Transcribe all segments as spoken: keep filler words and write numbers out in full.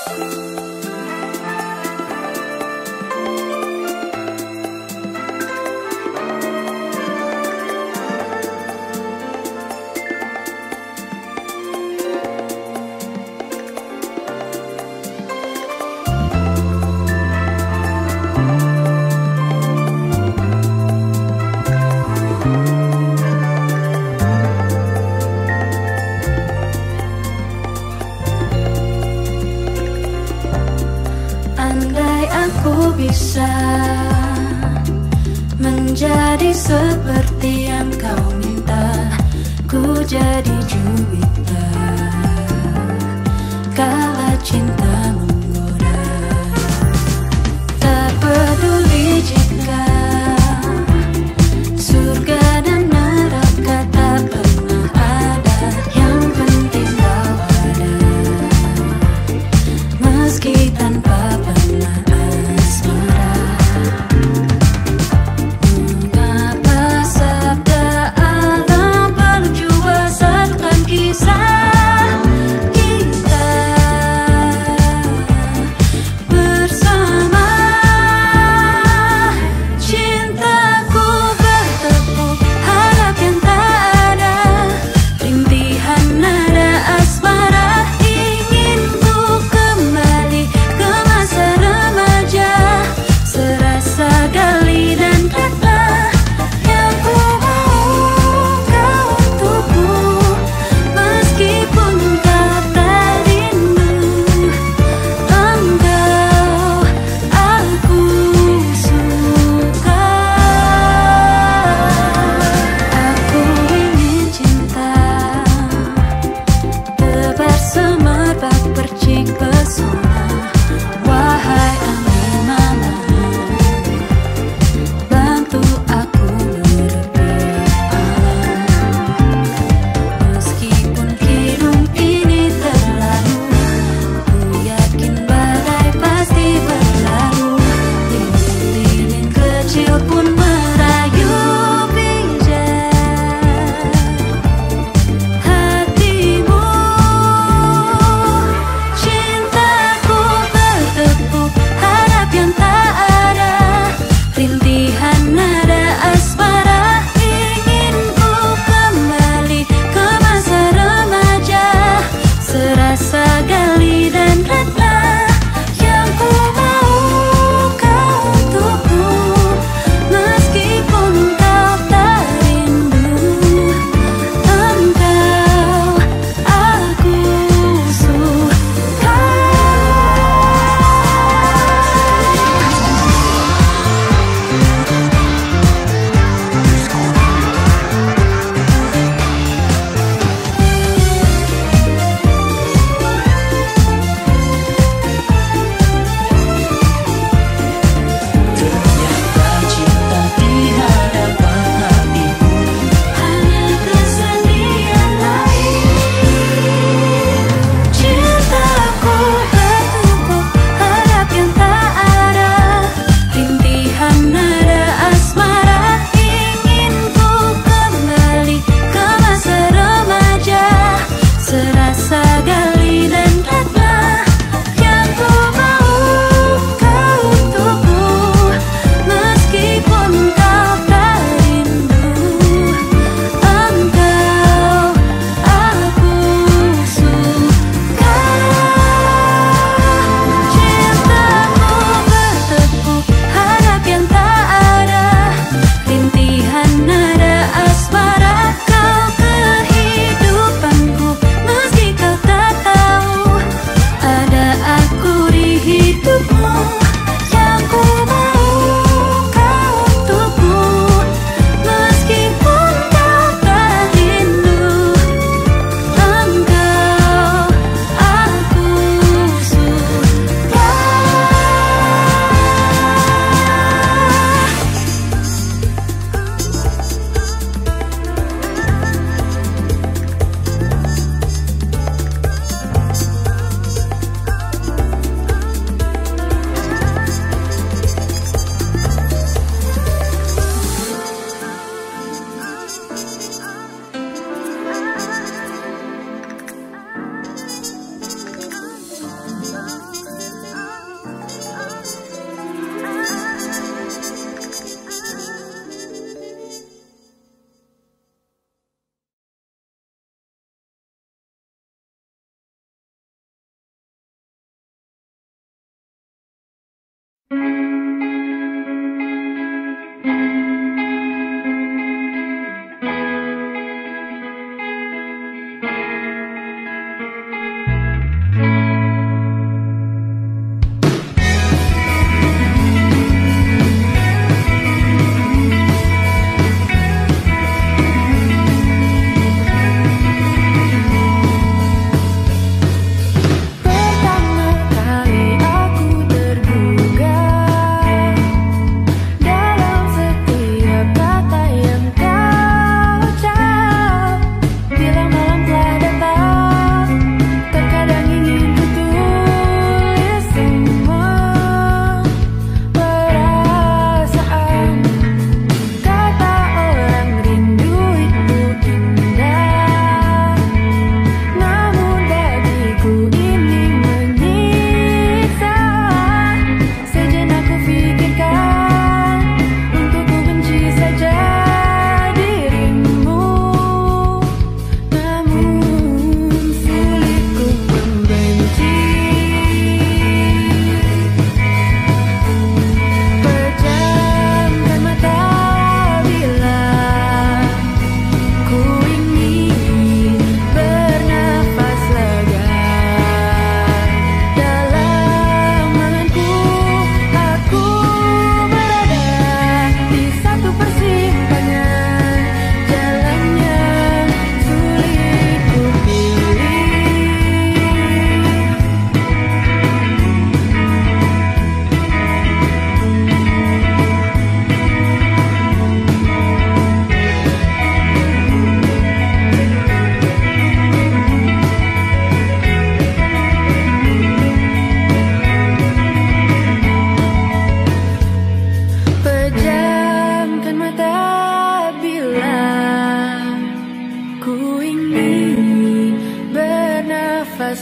Bisa menjadi seperti yang kau minta, ku jadi juwita kala cinta menggoda. Tak peduli jika surga dan neraka tak pernah ada, yang penting kau ada, meski tanpa pernah.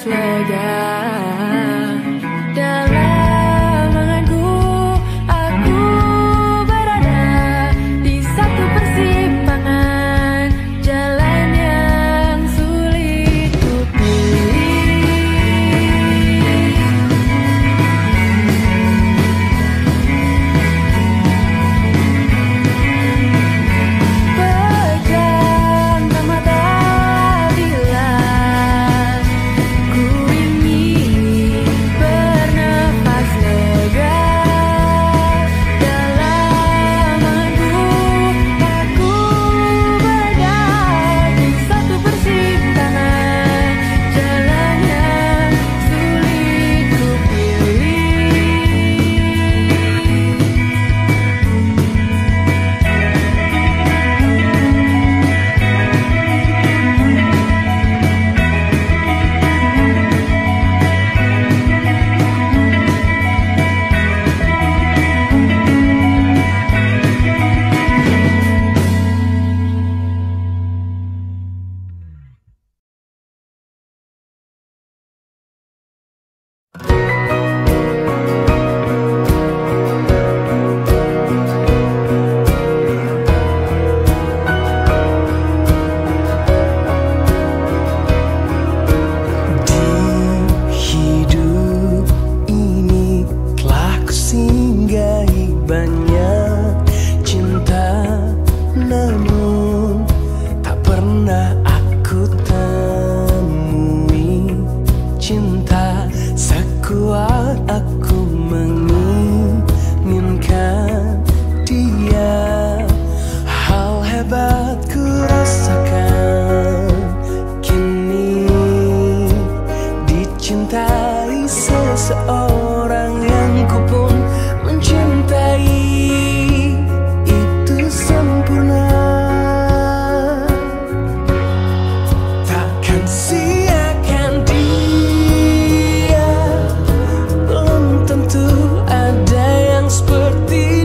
lega. Dalam anganku aku berada di satu persimpangan, jalan yang sulit ku pilih. Pejamkan mata bila ku ingin bernafas lega. Dalam anganku aku berada di satu persimpangan, jalan yang sulit ku pilih. Hidup ini telah kusinggahi banyak cinta, namun tak pernah aku temui cinta sekuat aku menginginkan dia. Hal hebat ku rasakan kini, dicintai seseorang yang ku pun mencintai. Itu sempurna, takkan siakan dia. Belum tentu ada yang seperti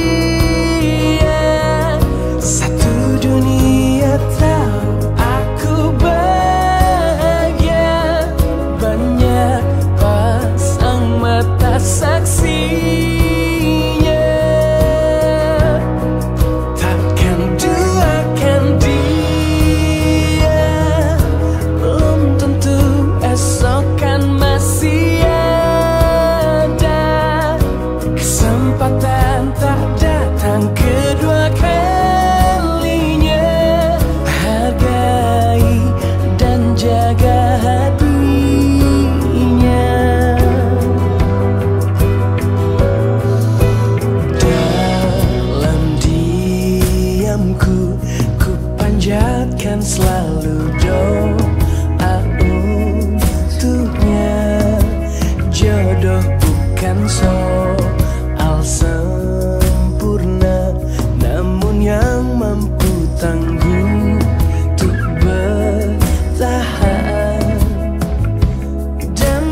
dia. Satu dunia tahu aku bahagia, banyak pasang mata saksinya. Takkan duakan dia, belum tentu esok kan masih ada. Kesempatan tak datang kedua kalinya. Hargai dan jaga hatinya. Dalam diamku ku panjatkan selalu doa untuknya. Jodoh bukan soal sempurna, namun yang mampu tangguh untuk bertahan dan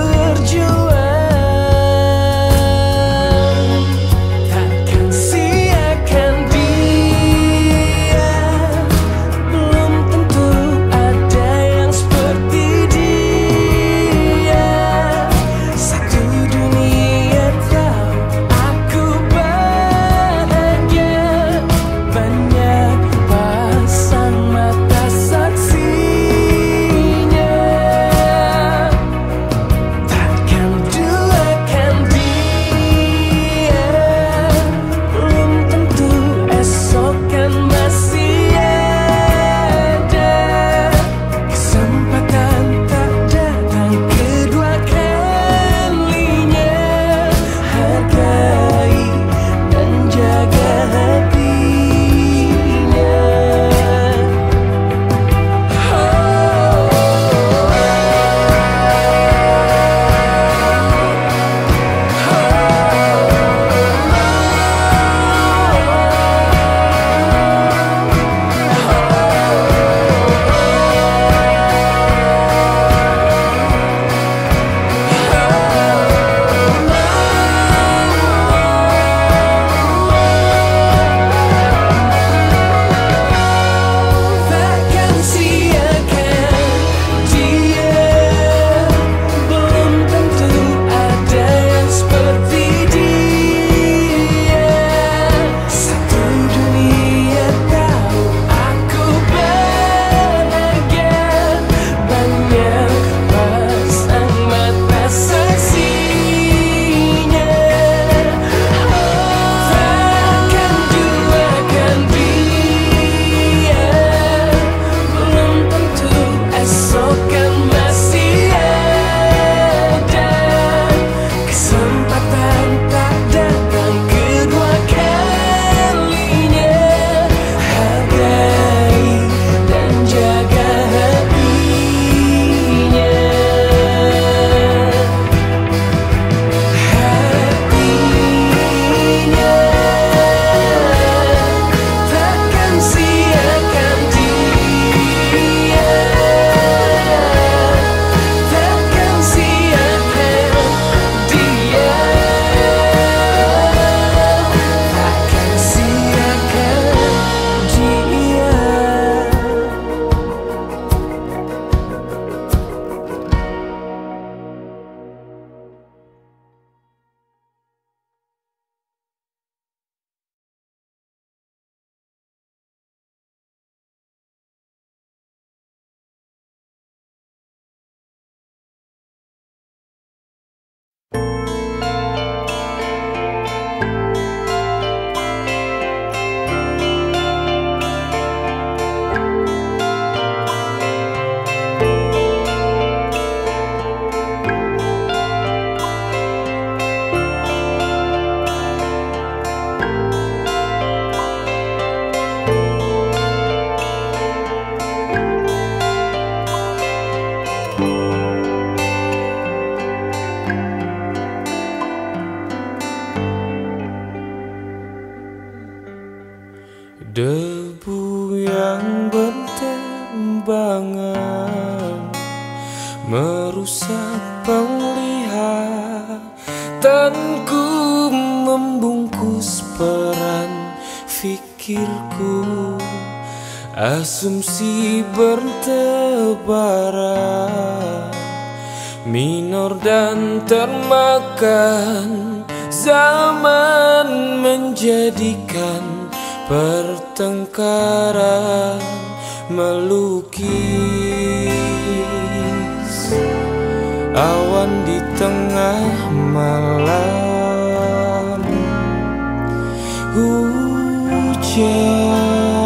berjuang. Takkan siakan dia, belum tentu ada yang seperti dia. Satu dunia penglihatanku membungkus peran fikirku. Asumsi bertebaran, minor dan termakan zaman menjadikan pertengkaran melukis awan di tengah malam. Hujan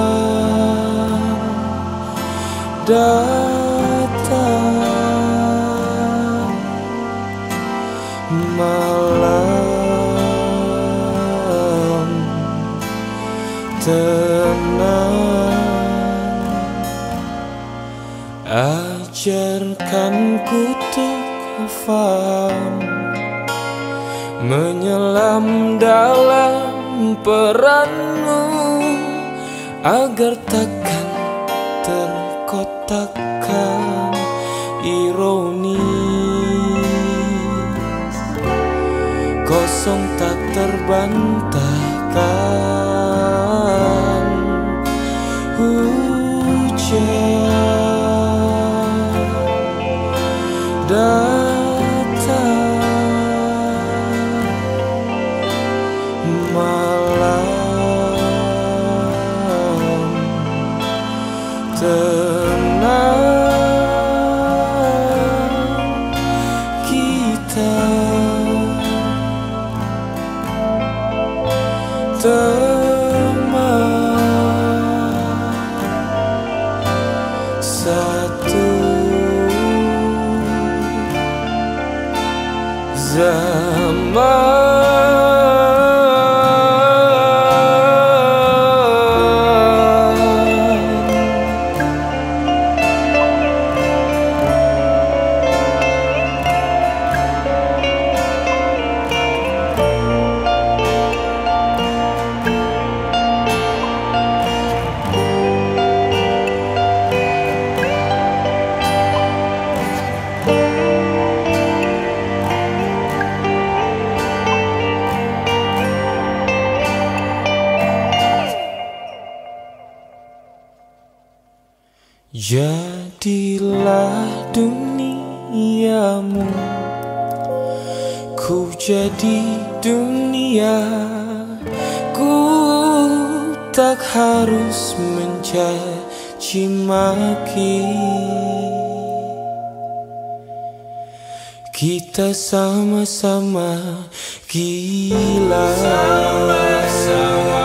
datang, malam tenang. Ajarkan ku untuk faham, menyelam dalam peranmu, agar takkan terkotakkan ironis. Kosong tak terbantahkan. Hujan datang, malam tenang. Kita teman satu zaman. Jadilah duniamu, ku jadi dunia. Ku tak harus mencaci maki. Kita sama-sama gila, sama-sama.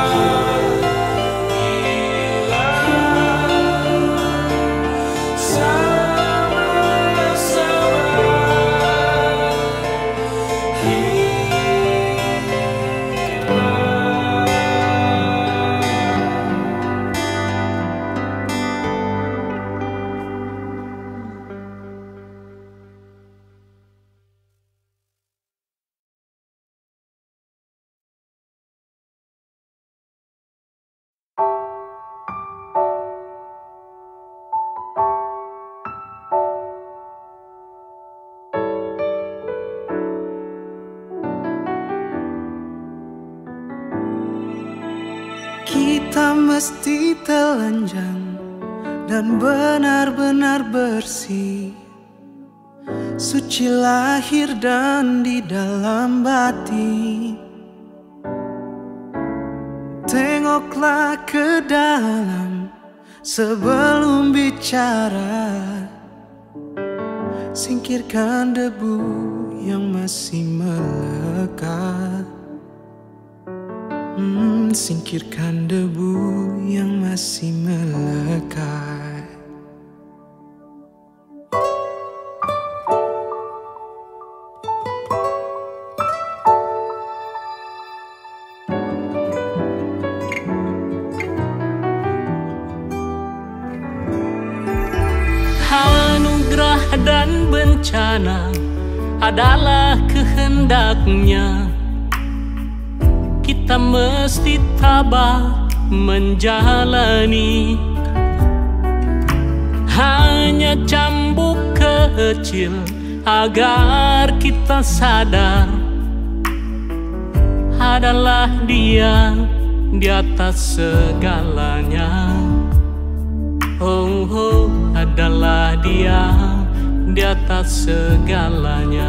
Kita mesti telanjang dan benar-benar bersih, suci lahir dan di dalam batin. Tengoklah ke dalam sebelum bicara, singkirkan debu yang masih melekat. Hmm, singkirkan debu yang masih melekat. Anugerah dan bencana adalah kehendaknya. Kita mesti tabah menjalani. Hanya cambuk kecil agar kita sadar adalah Dia di atas segalanya. Oh, oh, adalah Dia di atas segalanya.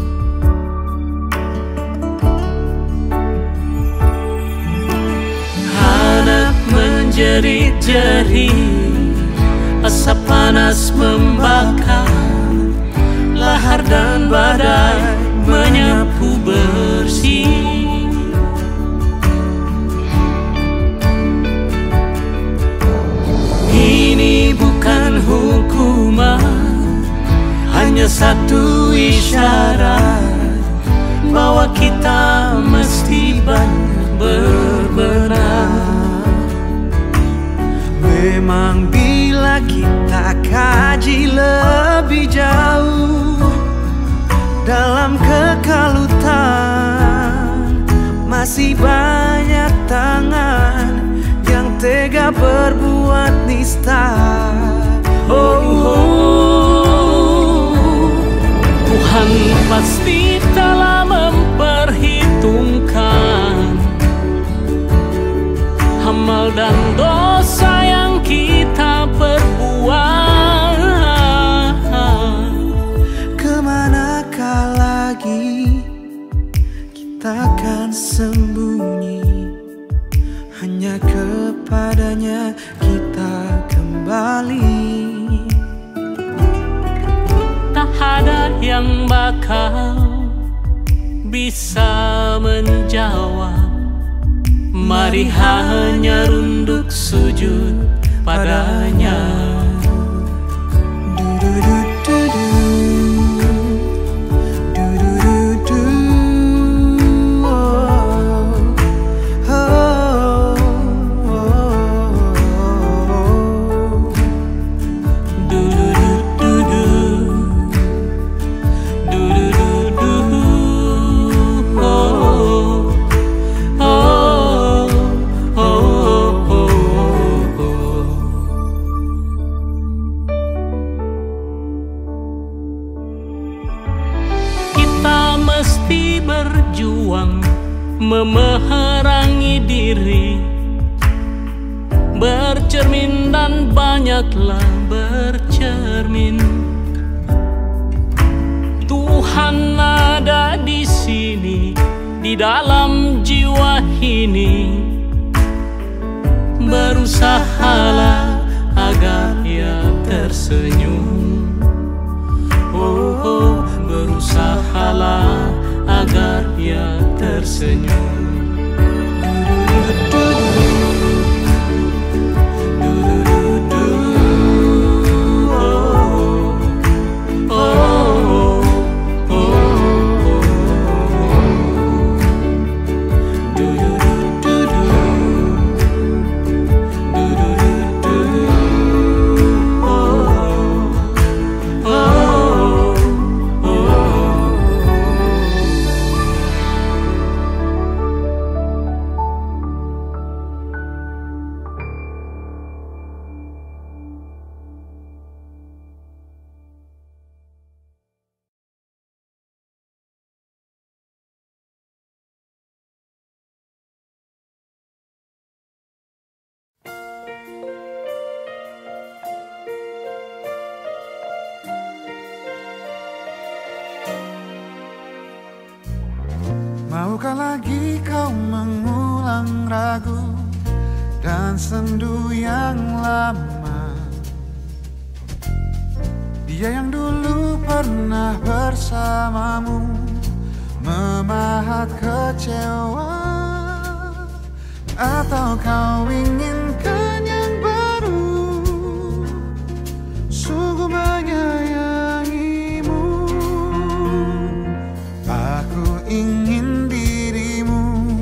Anak menjerit-jerit, asap panas membakar, lahar dan badai menyapu bersih. Ini bukan hukuman, hanya satu isyarat bahwa kita mesti banyak berbenah. Memang bila kita kaji lebih jauh dalam kekalutan, masih banyak tangan yang tega berbuat nista. Oh, oh, Tuhan pasti telah memperhitungkan amal dan dosa yang kita perbuat. Kemanakah lagi kita akan sembunyi? Hanya kepadanya kita kembali. Tak ada yang bakal bisa menjawab. Mari hanya runduk sujud padanya. Memerangi diri, bercermin dan banyaklah bercermin. Tuhan ada di sini, di dalam jiwa ini. Berusahalah agar Ia tersenyum. Oh, oh, berusahalah agar Ia tersenyum. Maukah lagi kau mengulang ragu dan sendu yang lama? Dia yang dulu pernah bersamamu memahat kecewa. Atau kau inginkan yang baru, sungguh menyayangimu. Aku ingin dirimu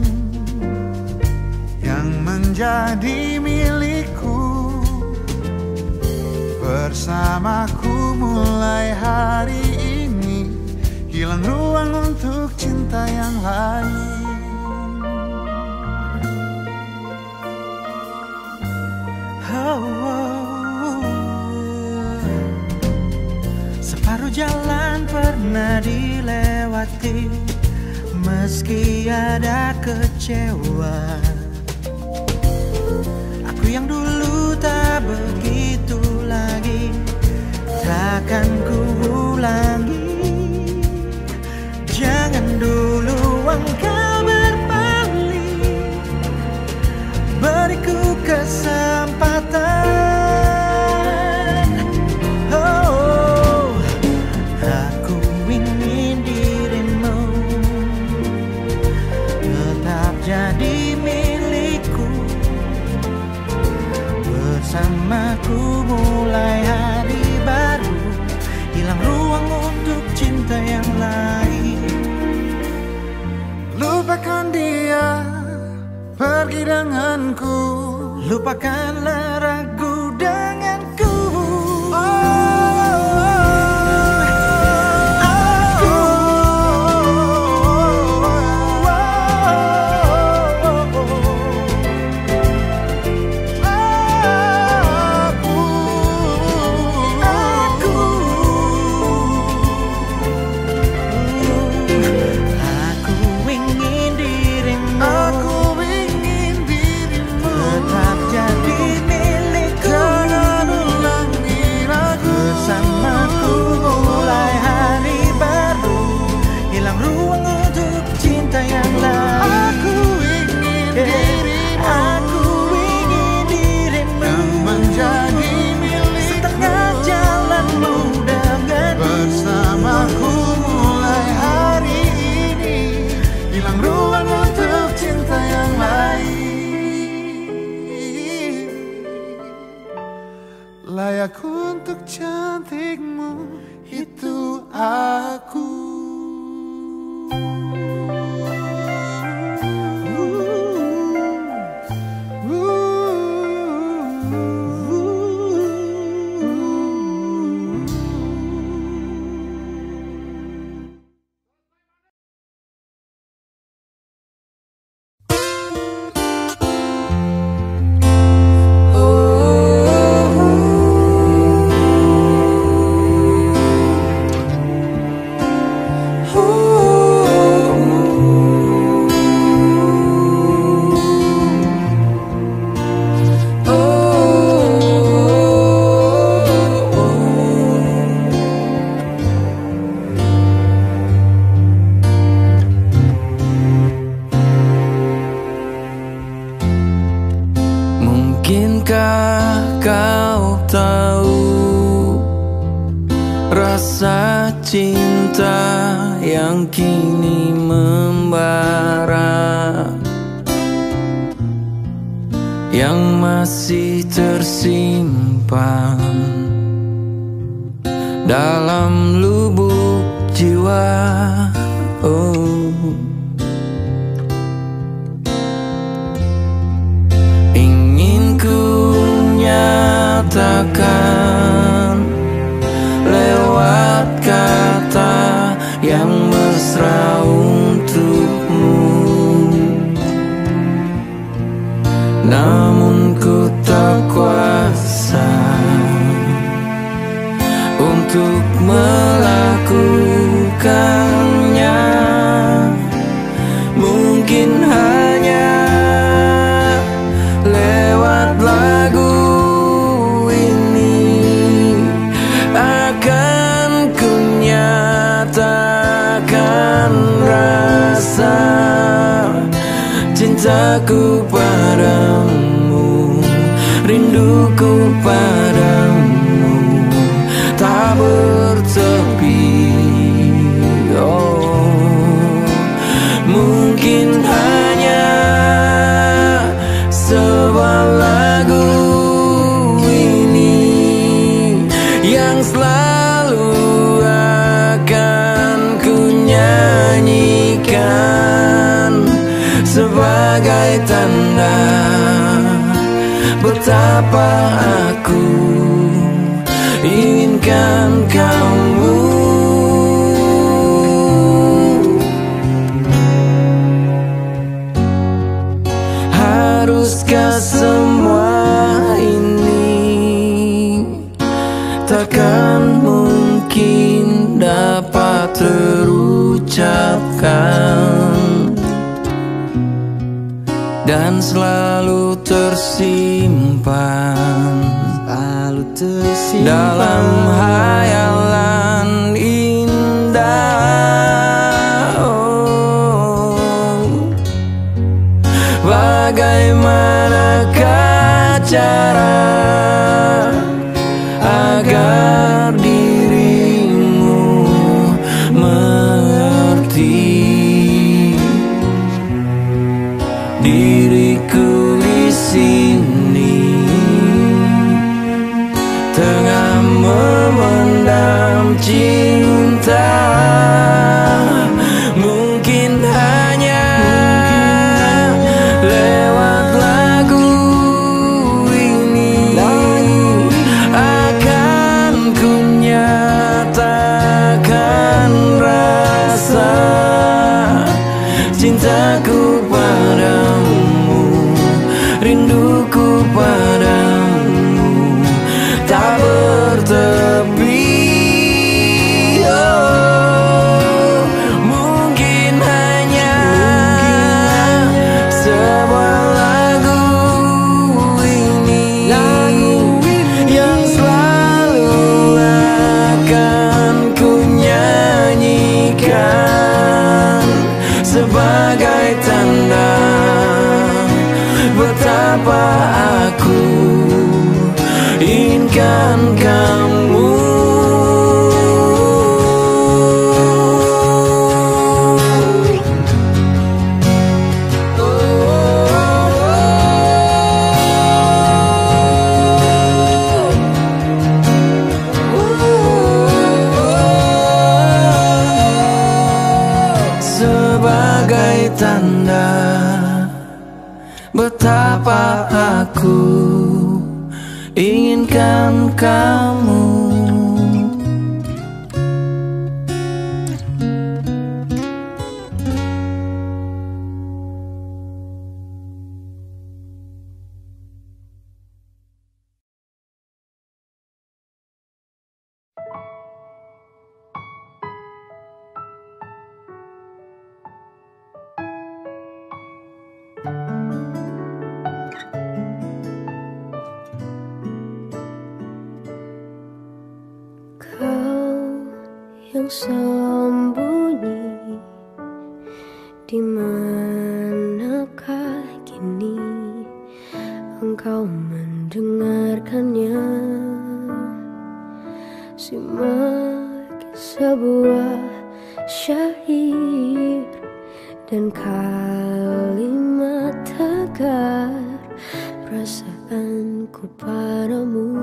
yang menjadi milikku, bersamaku mulai hari ini, hilang ruang untuk cinta yang lain. Oh, oh, oh. Separuh jalan pernah pernah dilewati, meski ada kecewa. Aku yang dulu tak begitu lagi, takkan ku ulangi. Jangan dulu engkau berbalik, beriku kesempatan. Oh, aku ingin dirimu tetap jadi milikku, bersamaku mulai hari baru, hilang ruang untuk cinta yang lain. Lupakan dia, pergi denganku, lupakanlah ragu denganku. Oh, aku, layak untuk cantikmu, itu aku. Mungkinkah kau tahu rasa cinta yang kini membara, yang masih tersimpan dalam lubuk jiwa. Oh, nyatakan lewat kata yang mesra untukmu, namun ku tak kuasa untuk melakukannya. Mungkin hanya lewat lagu rasa cintaku padamu, rinduku padamu tak bertepi. Oh, mungkin hanya sebuah lagu ini yang selalu akan ku nyanyikan sebagai tanda betapa aku inginkan kamu. Haruskah semua ini takkan mungkin dapat lupakan dan selalu tersimpan, selalu tersimpan dalam hayalan indah. Oh, bagaimanakah cara agar dirimu mengerti diriku di sini tengah memendam cinta. Mungkin hanya lewat lagu ini akan ku nyatakan rasa cintaku padamu, rinduku padamu tak bertepi. Oh, mungkin hanya sebuah lagu ini yang selalu akan ku nyanyikan sebagai tanda betapa aku inginkan kamu. Sebagai tanda betapa aku inginkan kamu. Yang sembunyi di manakah kini engkau mendengarkannya? Simak sebuah syair dan kalimat tegar perasaanku padamu.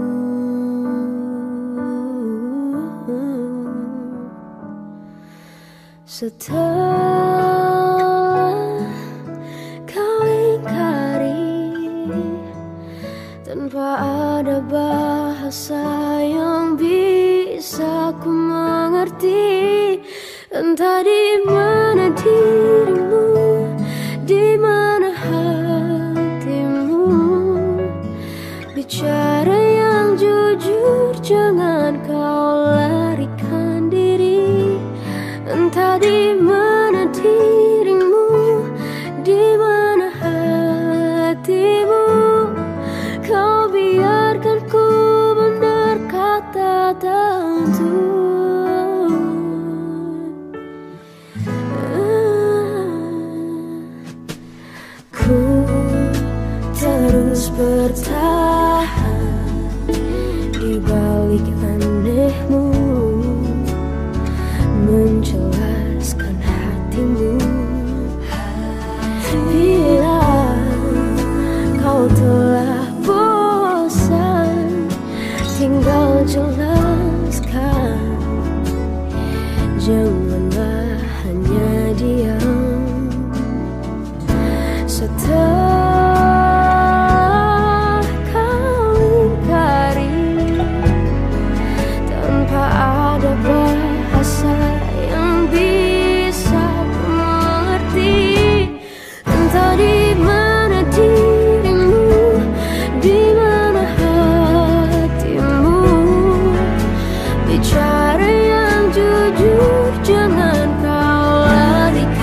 Setelah kau ingkari tanpa ada bahasa yang bisa ku mengerti, entah di mana dirimu, di mana hatimu. Bicara yang jujur, jangan kau larikan diri. Entah di mana dirimu, di mana hatimu. Kau biarkan ku berkata tentu. Ku terus bertahan di balik anehmu, menjelaskan hatimu. Bila kau telah bosan, tinggal jelaskan. Janganlah hanya diam. Setelah kau ingkari tanpa ada bahasa yang bisa ku mengerti, entah di mana dirimu, di mana hatimu. Bicara yang jujur, jangan kau larikan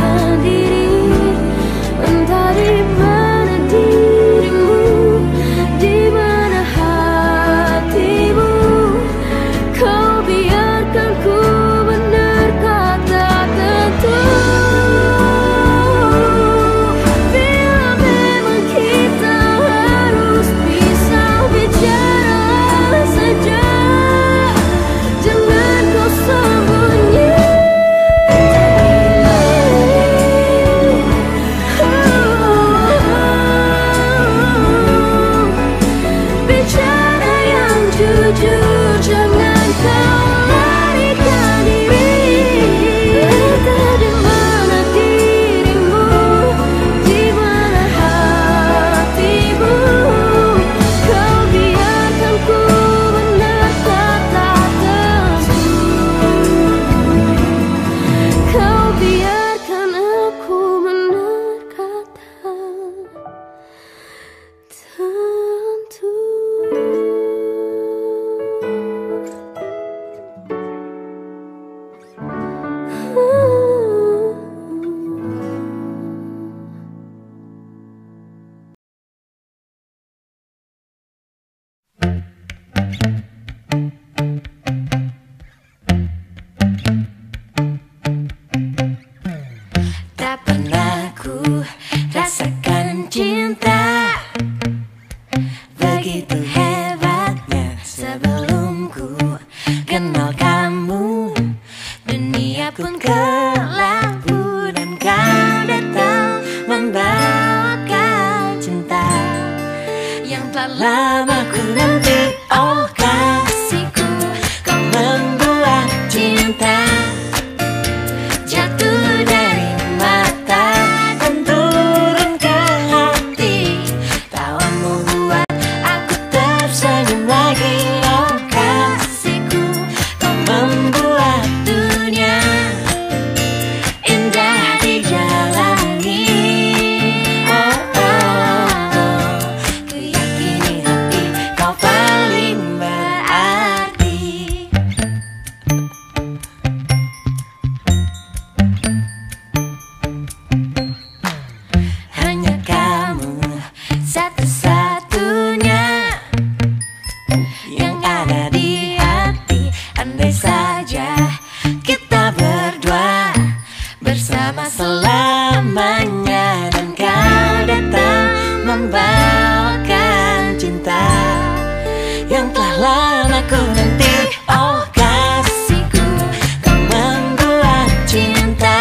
bersama selamanya. Dan kau datang membawakan cinta yang telah lama ku nanti. Oh kasihku, kau membuat cinta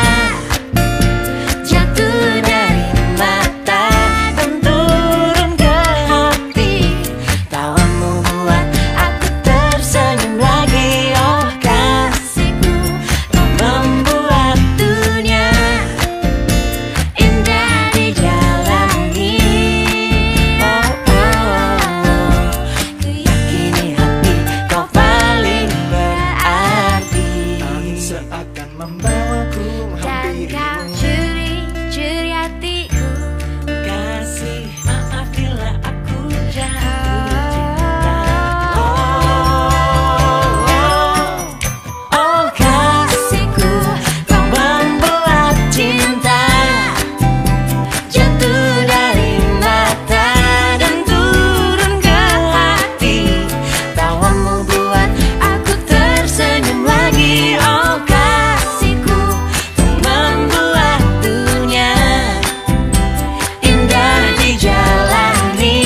jatuh dari mata dan turun ke hati. Tawamu buat aku tersenyum lagi. Oh kasihku, kau membuat dunia indah dijalani. Oh, oh, oh. Ku yakini hati kau paling berarti. Angin seakan membawaku Dan kau curi-curi hatiku. Kasih maaf bila aku jatuh cinta. Oh kasihku, kau membuat cinta jatuh dari mata dan turun ke hati. Tawamu buat aku tersenyum lagi. Oh kasihku, kau membuat dunia indah dijalani.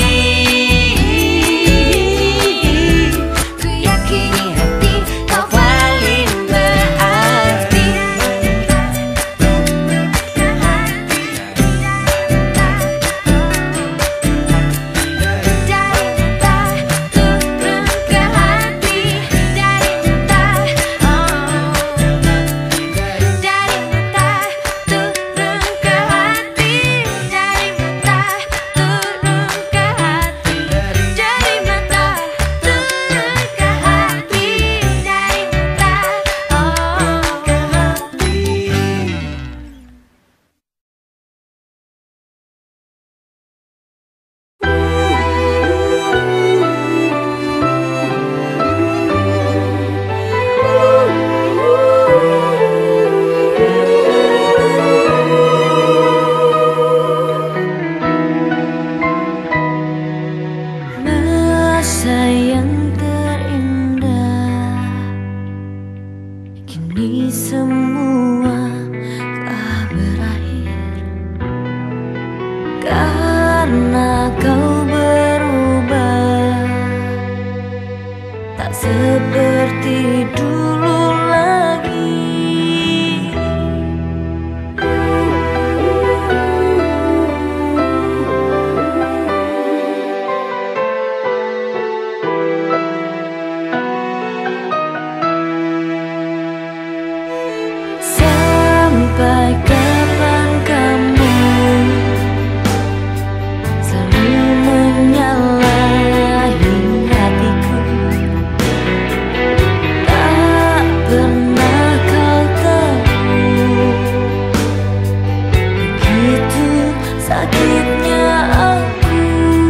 Ku yakini hati kau paling berarti. Dari mata turun ke hati. Dari mata, oh. Dari mata turun ke hati. Dari mata turun ke hati. Dari mata turun ke hati. Dari mata, oh, ke hati. Masa yang terindah, kini semua telah berakhir. Karena kau berubah, tak seperti dulu lagi. Sampai kapan kamu selalu menyalahi hatiku? Tak pernah kau tahu begitu sakitnya aku.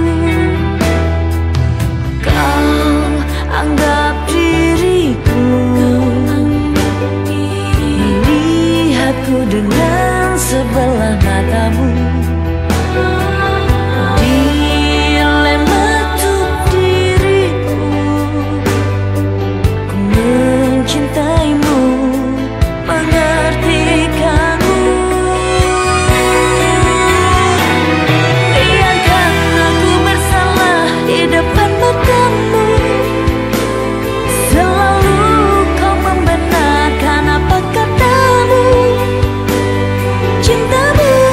Kau anggap diriku melihatku dengan sebelah matamu. Dilema tuh diriku, ku mencintaimu, mengerti kamu. Biarkan aku bersalah di depan matamu. Selalu kau membenarkan apa katamu. Cintamu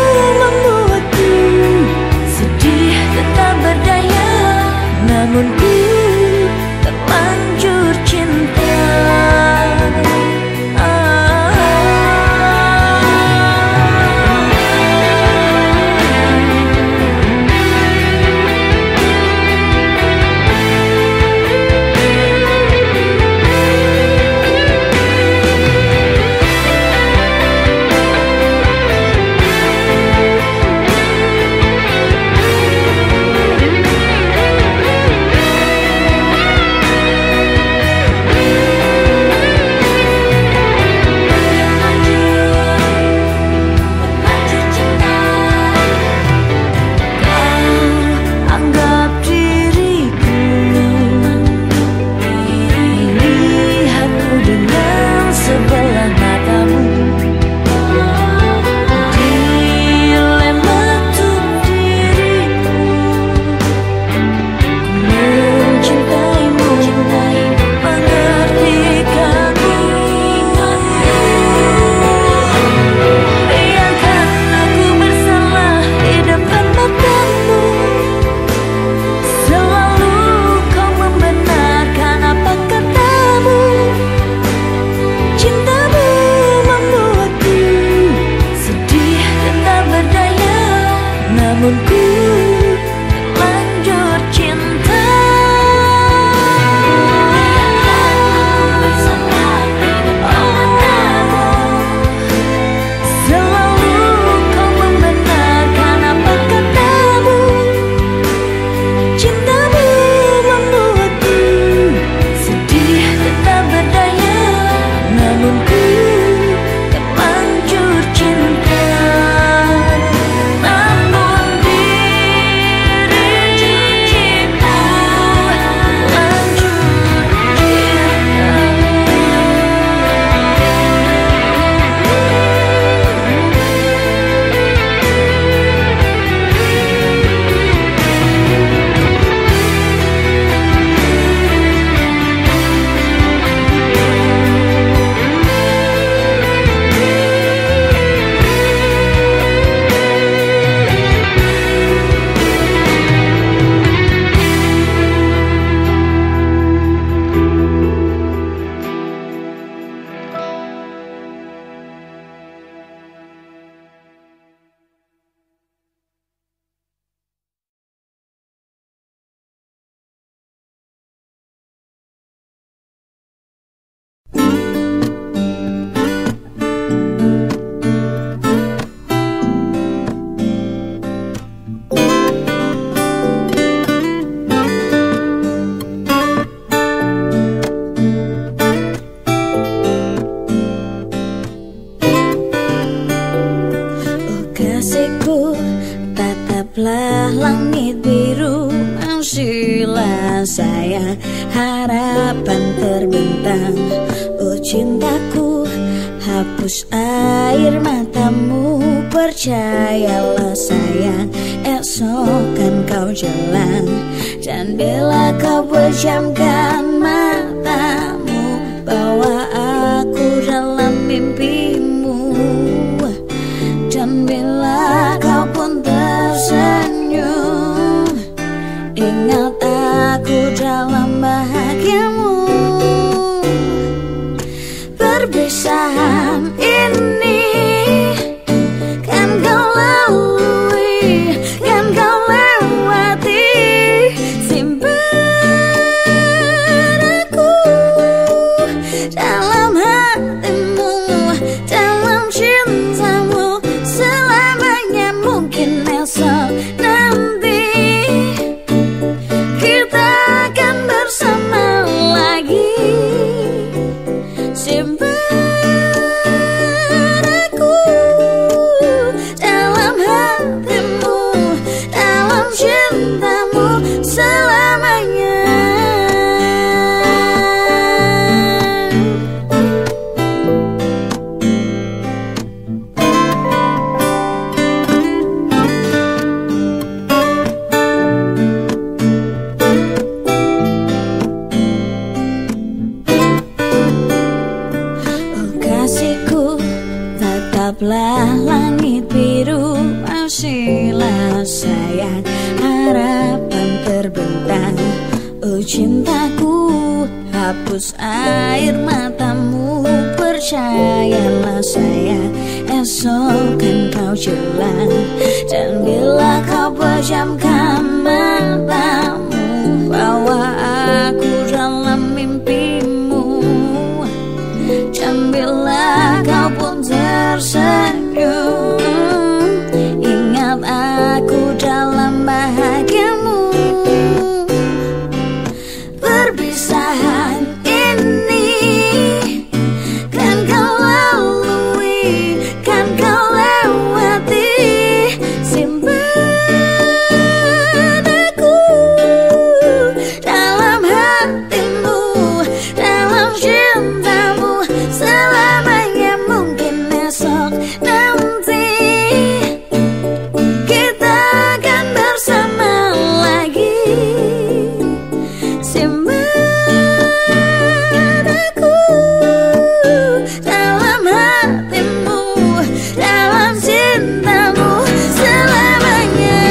Tataplah langit biru, masihlah sayang, harapan terbentang. Oh cintaku, hapus air matamu, percayalah sayang, esok kan kau jalan. Dan bila kau pejamkan matamu, bawa aku dalam mimpimu. Dan bila kau pun tersenyum, ingat aku dalam bahagiamu. Perpisahan ini kan kau lalui, kan kau lewati. Simpan aku dalam hatimu, dalam cintamu selamanya. Mungkin esok nanti kita akan bersama lagi. Simpan aku dalam hatimu, dalam cintamu selamanya. Kasihku, tataplah langit biru, masihlah sayang, harapan terbentang. Oh cintaku, hapus air matamu, percayalah sayang, esok kan kau jalan. Dan bila kau pejamkan matamu, bawa aku dalam mimpimu. Dan bila kau pun tersenyum, ingat aku dalam bahagiamu. Perpisahan ini kan kau lalui, kan kau lewati. Simpan aku dalam hatimu, dalam cintamu selamanya. Mungkin esok nanti kita akan bersama lagi. Simpan aku dalam hatimu, dalam cintamu selamanya.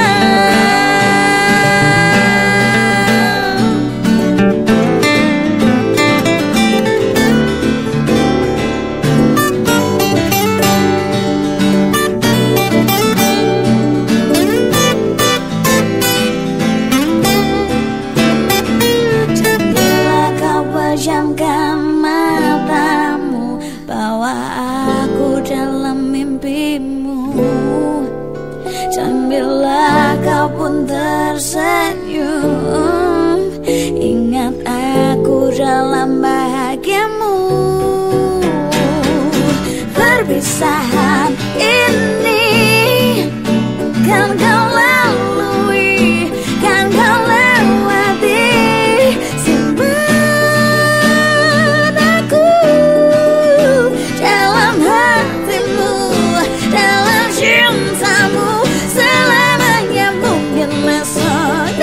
Bila kau pejamkan matamu, bawa aku dalam mimpimu. Dan bila kau pun tersenyum, ingat aku dalam bahagiamu. Perpisahan ini kan kau lalui, kan kau lewati. Simpan aku dalam hatimu, dalam cintamu selamanya. Mungkin esok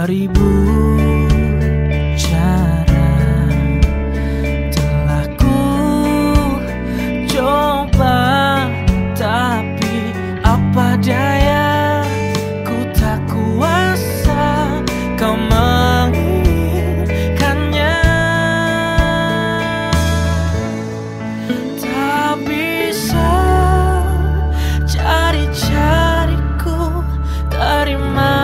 Beribu cara telah ku coba, tapi apa daya, ku tak kuasa kau menginginkannya. Tak bisa cari-cariku terima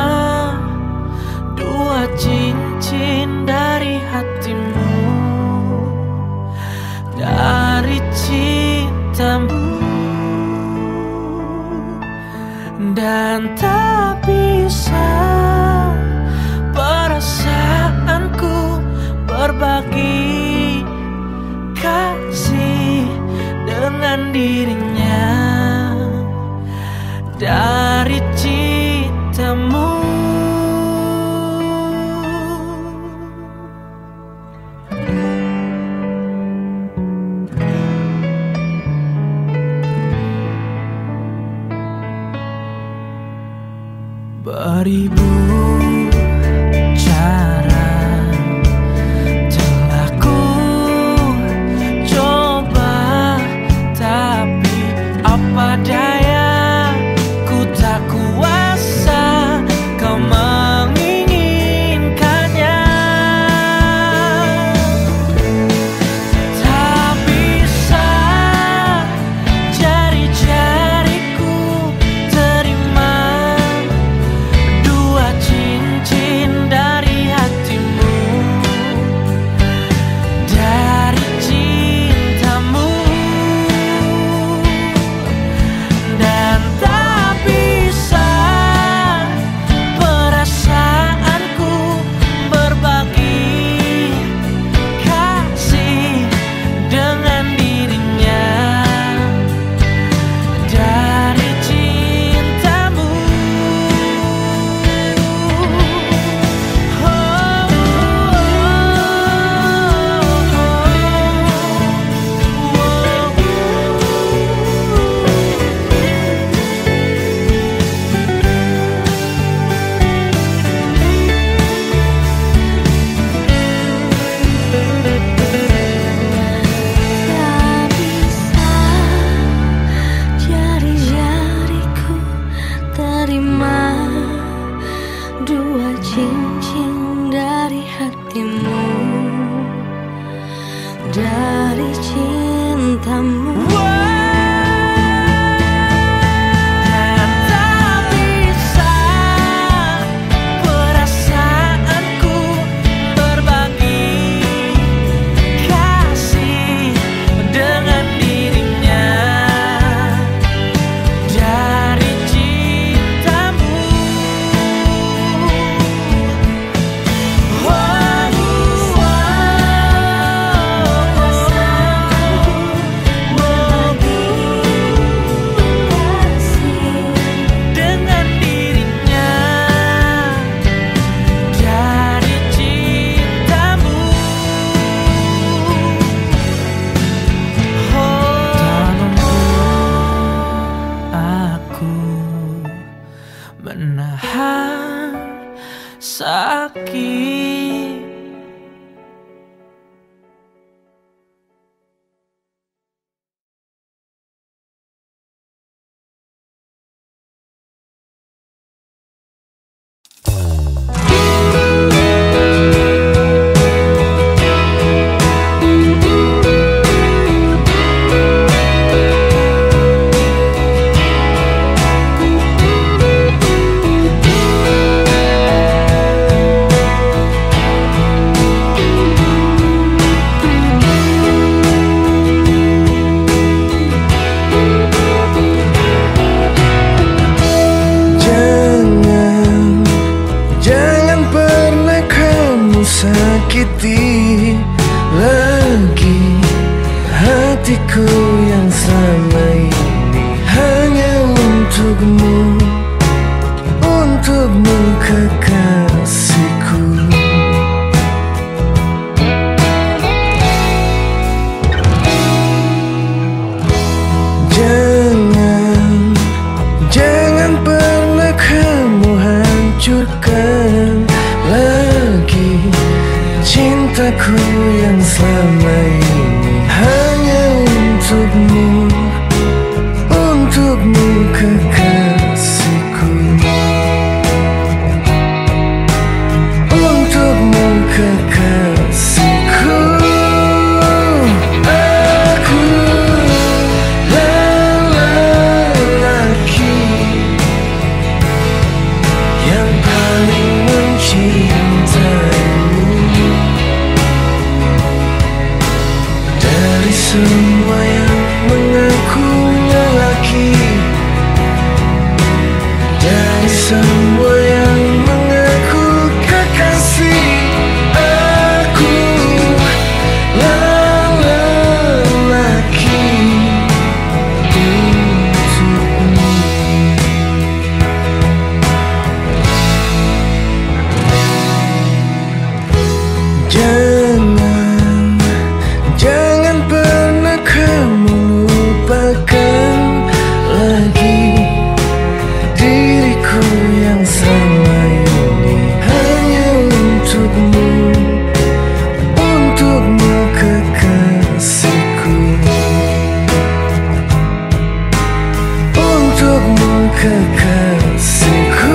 dua cincin dari hatimu, dari cintamu. Dan tak bisa perasaanku berbagi kasih dengan dirinya, dari cintamu. Beribu cara telah ku coba, tapi apa daya, ku tak kuasa kau menginginkannya. Tak bisa jari-jariku terima dua cincin dari hatimu, dari cintamu. Dan tak bisa perasaanku berbagi kasih dengan dirinya, dari cintamu. Tak bisa jari-jariku terima dua cincin dari hatimu, dari cintamu. Dan tak bisa perasaanku berbagi kasih dengan dirinya, dari cintamu. Dengan dirinya, dari cintamu. Tak mampu aku menahan sakit. Jangan, jangan pernah kamu sakiti lagi hatiku yang selama ini hanya untukmu, untukmu kekasihku. Jangan, jangan pernah kamu hancurkan selama ini hanya untukmu, untukmu kekasihku, untukmu kekasihku. Aku lelaki yang paling mencintaimu dari semua yang mengaku lelaki, dari semua yang mengaku kekasih. Aku lelaki untukmu. Jangan, jangan pernah kamu lupakan lagi diriku yang selama ini hanya untukmu, untukmu kekasihku, untukmu kekasihku.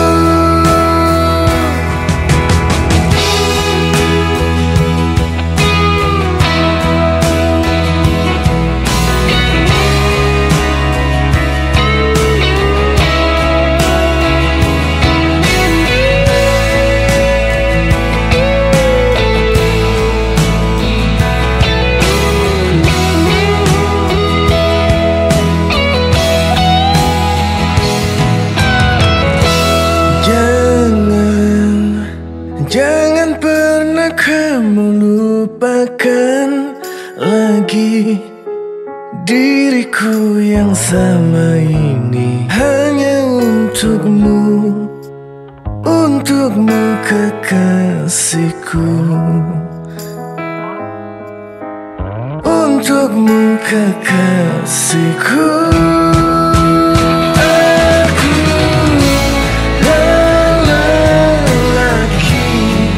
Jangan, jangan pernah kamu lupakan lagi diriku yang sama ini hanya untukmu, untukmu kekasihku, untukmu kekasihku. Aku lelaki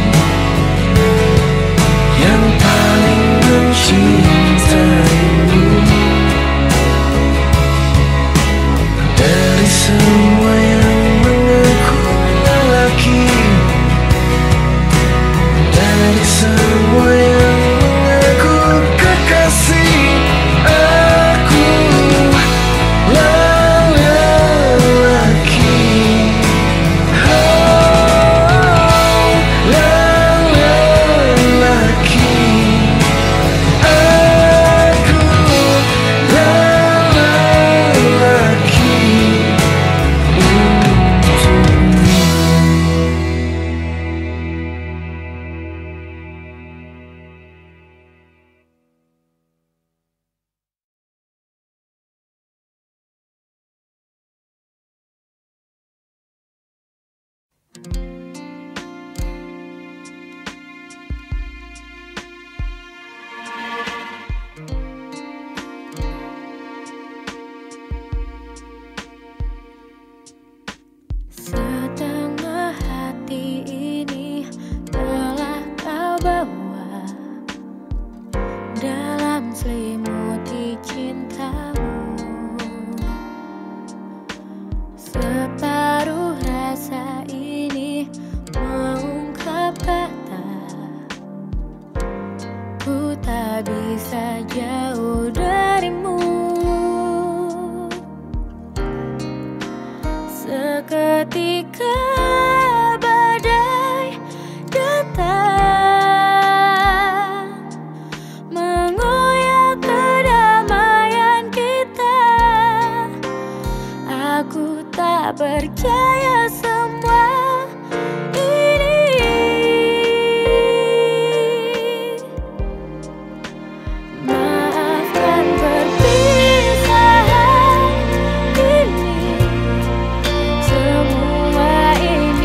yang paling mencintaimu dari semua yang mengaku lelaki, dari semua yang mengaku kekasih. Aku lelaki, oh, lelaki. Aku lelaki untukmu. Setengah hati ini telah kau bawa dalam selimuti cintamu. Separuh rasa ini mengungkap kata, ku tak bisa jauh darimu. Seketika badai datang mengoyak kedamaian kita. Aku tak percaya semua ini. Maafkan perpisahan ini, semua ini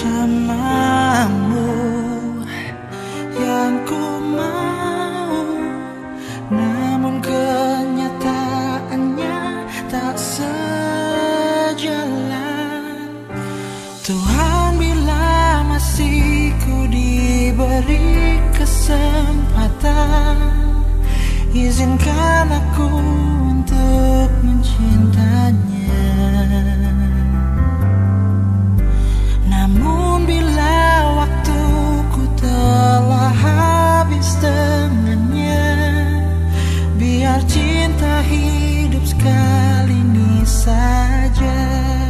bersamamu yang ku mau, namun kenyataannya tak sejalan. Tuhan, bila masih ku diberi kesempatan, izinkan aku untuk mencintanya. Namun bila waktuku telah habis dengannya, biar cinta hidup sekali ini saja.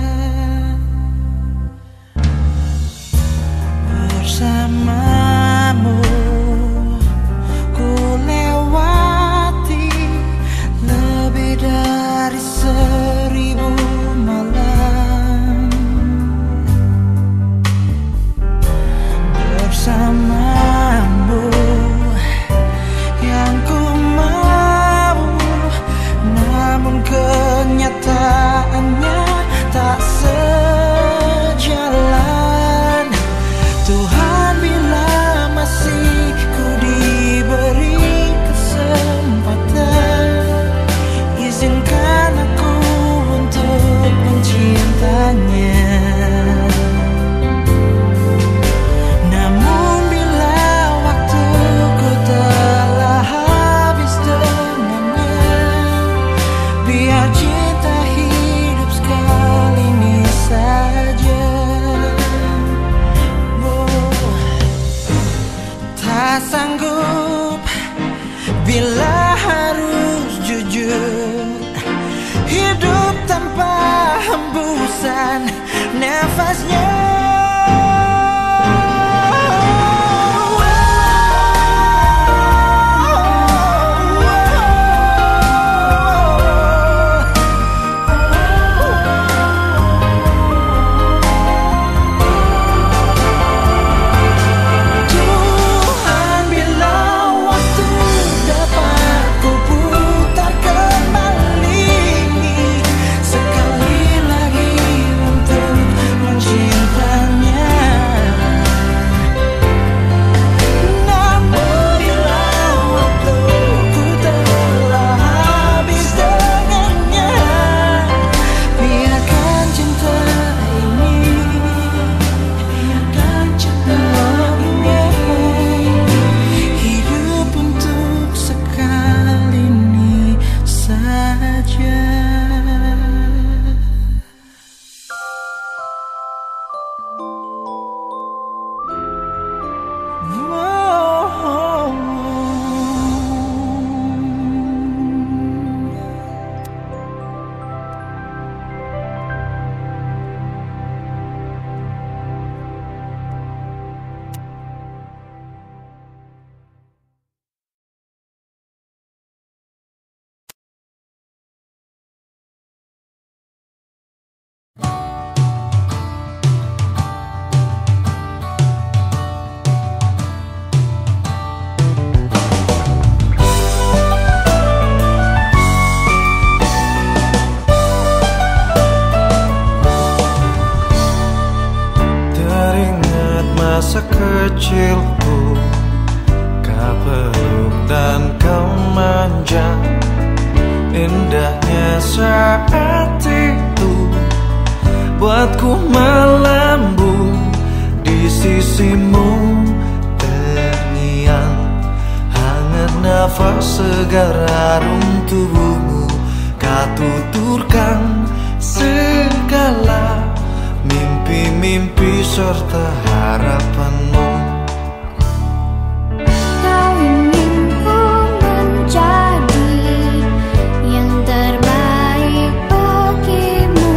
Bersamamu ku lewati lebih dari seribu malam. Bersamamu yang ku mau, namun kenyataannya tak sejalan. Tuhan, bila masih ku diberi kesempatan, izinkan aku untuk mencintanya. Namun bila waktuku telah habis dengannya, biar cinta hidup sekali ini saja. Oh, tak sanggup bila harus jujur, hidup tanpa hembusan nafasnya. Tuhan, bila waktu dapat ku putar kembali sekali lagi untuk mencintanya. Namun bila waktuku telah habis dengannya, biarkan cinta ini, biarkan cinta ini hidup untuk sekali ini saja. Teringat masa kecilku, kau peluk dan kau manja. Indahnya saat itu buatku melambung di sisimu. Terngiang hangat nafas segar harum tubuhmu, kau tuturkan segala mimpi-mimpi serta harapanmu. Kau ingin ku menjadi yang terbaik bagimu,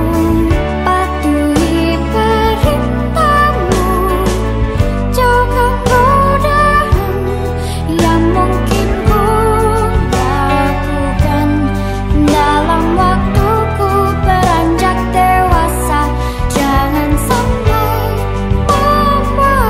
patuhi perintahmu, jauhkan godaan yang mungkin ku lakukan dalam waktuku beranjak dewasa. Jangan sampai membuat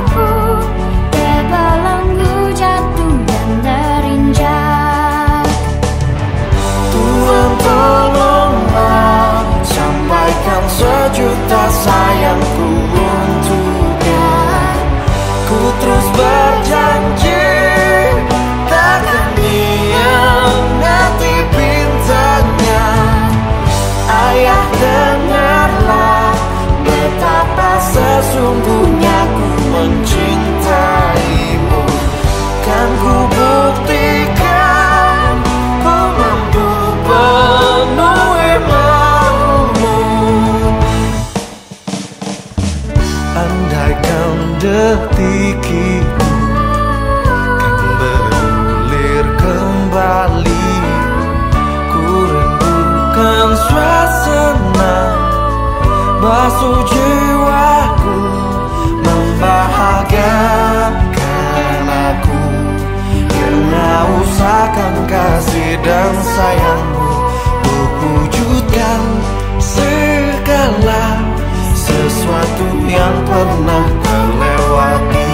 detik itu kan berulir kembali. Ku rindukan suasana basuh jiwaku, membahagiakan aku. Kena usahakan kasih dan sayangmu untuk wujudkan segala sesuatu yang pernah terlewati.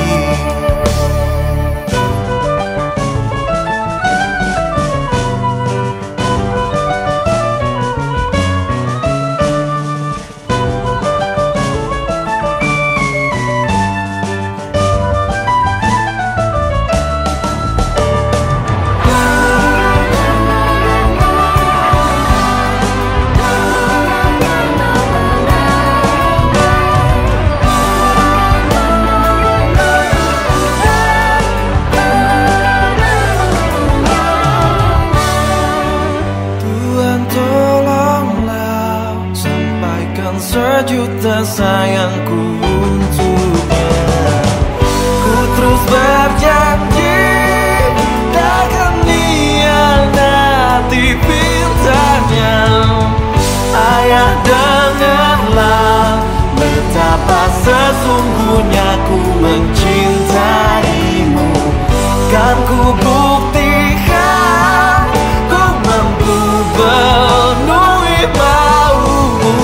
Sejuta sayangku untuknya. Ku terus berjanji takkan hianati pintanya. Ayah, dengarlah betapa sesungguhnya ku mencintaimu. Kan ku buktikan ku mampu penuhi maumu.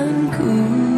denganku.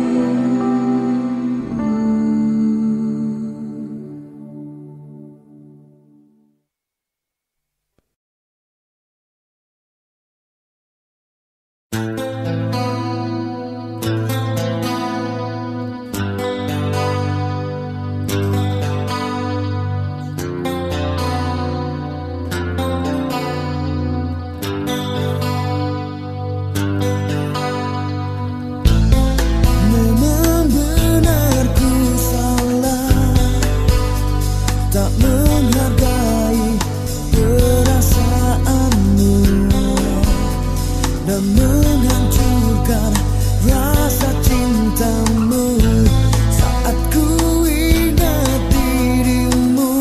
Memang benar ku salah, tak menghargai perasaanmu dan menghancurkan rasa cintamu. Saat ku ingat dirimu,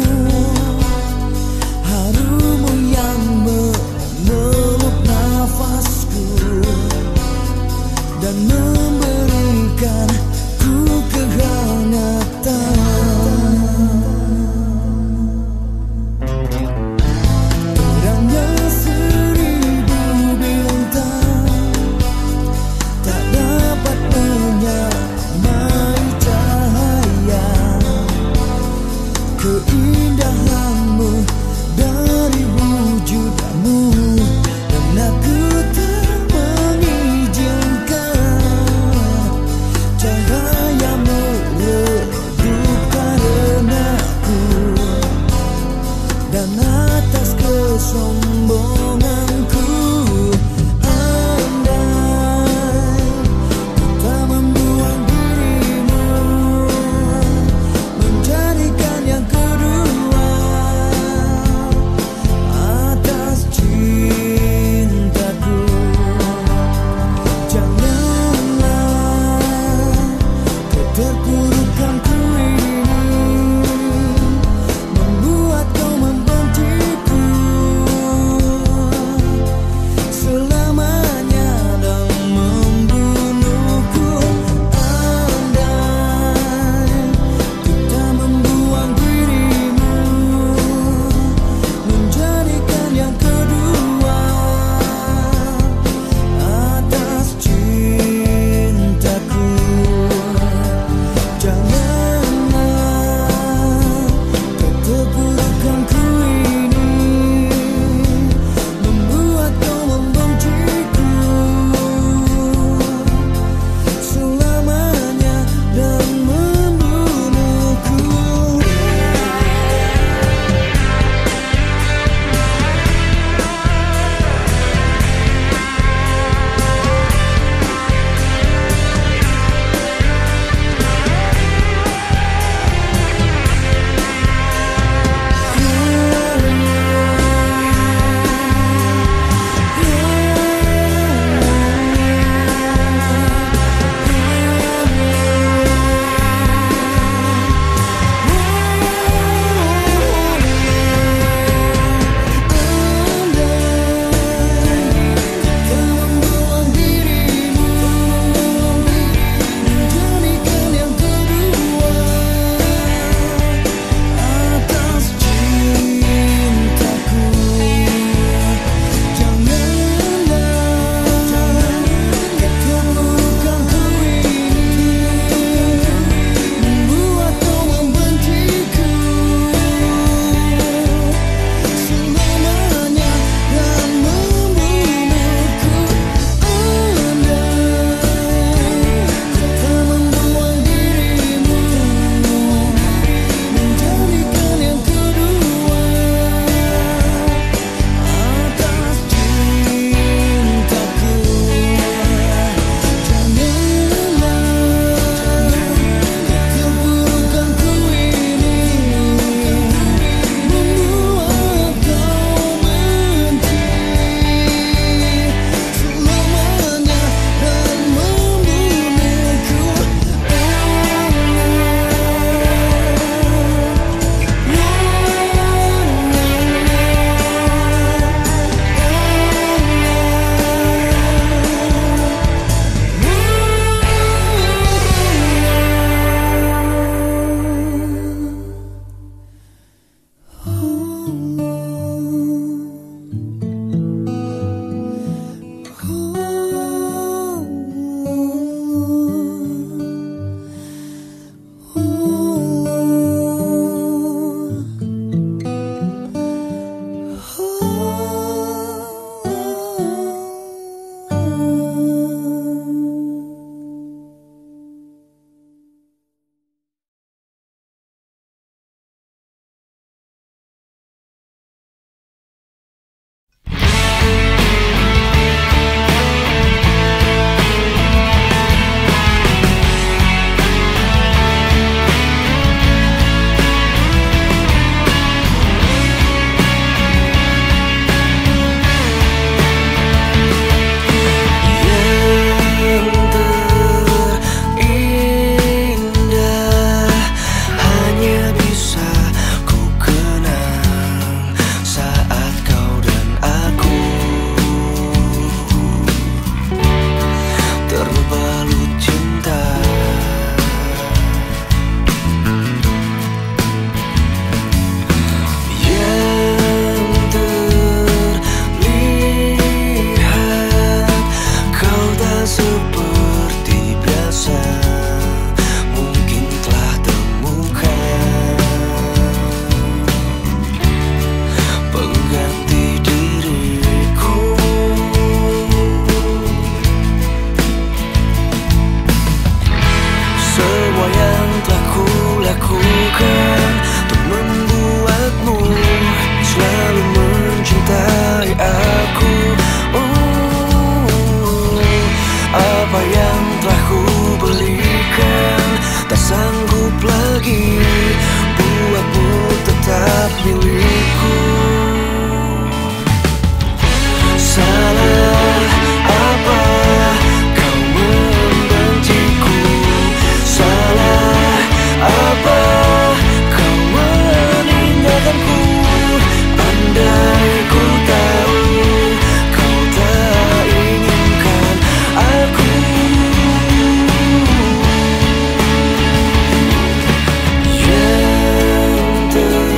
harumu yang memeluk nafasku dan memberikan ku kehangatan. Terangnya seribu bintang tak dapat menyamai cahaya keindahanmu dari wujudmu, dan aku tak mengizinkan cahayamu sanggup lagi buatmu tetap milikku. Salah apa kau membenciku? Salah apa kau meninggalkanku? Andai ku tahu kau tak inginkan aku. Yang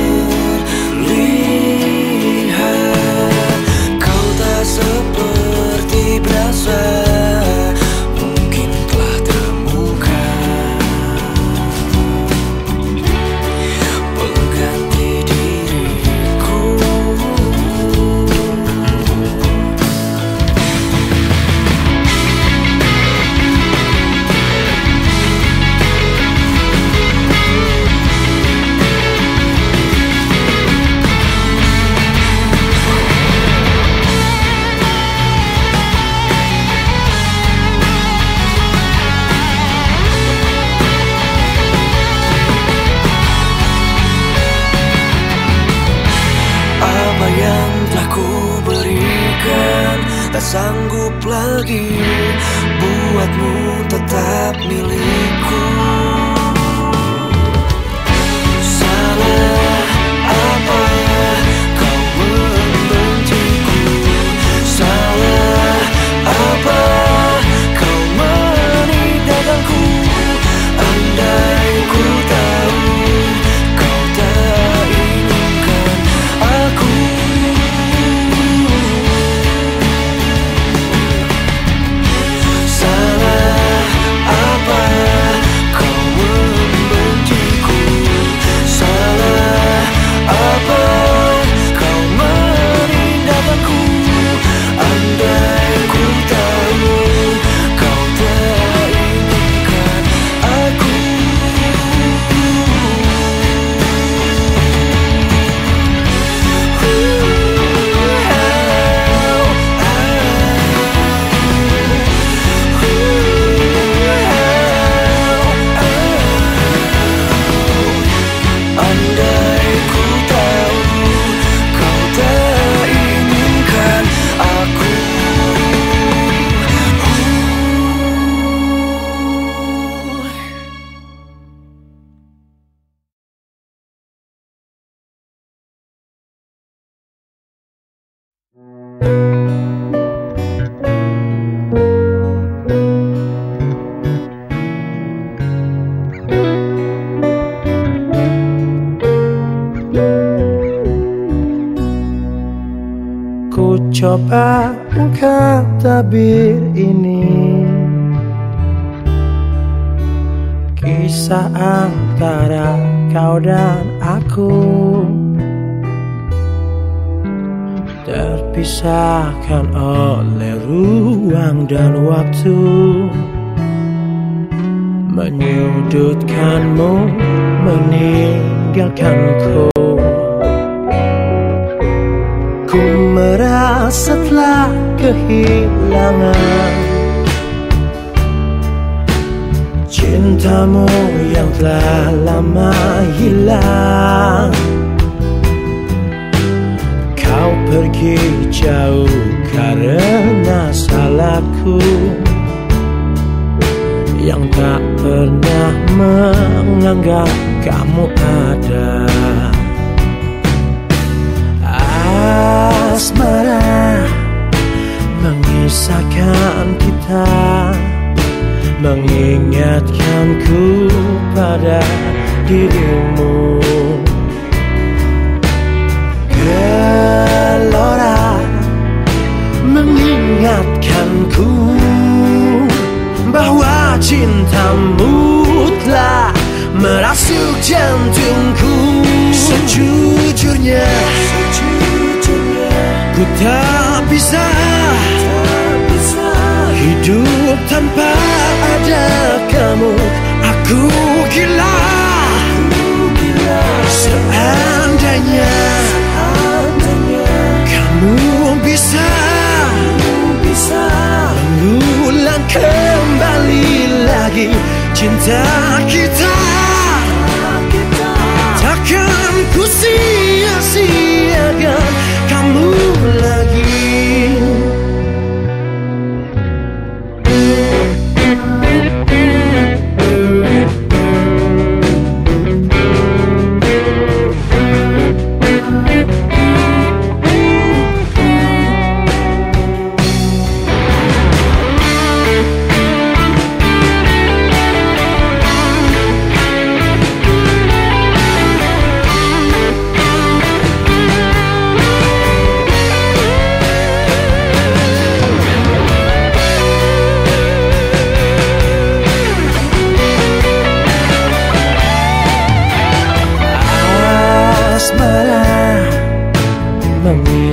terlihat kau tak seperti biasa, mungkin telah temukan pengganti diriku. Apa yang telah ku berikan tak sanggup lagi buatmu tetap milikku. Salah apa kau membenciku? Salah apa kau meninggalkanku? Andai ku tahu kau tak inginkan aku. Salah apa kau membenciku? Salah apa kau meninggalkanku? Andai ku tahu kau tak inginkan aku. Andai ku tahu kau tak inginkan aku. Ku coba ungkap tabir ini, kisah antara kau dan aku, terpisahkan oleh ruang dan waktu, menyudutkanmu, meninggalkanku. Ku merasa telah kehilangan cintamu yang telah lama hilang. Kau pergi jauh karena salahku yang tak pernah menganggap kamu ada. Asmara mengisahkan kita, mengingatkanku pada dirimu. Gelora mengingatkanku bahwa cintamu telah merasuk jantungku. Sejujurnya, ku tak bisa hidup tanpa ada kamu. Aku gila, seandainya kamu bisa mengulang kembali lagi cinta kita.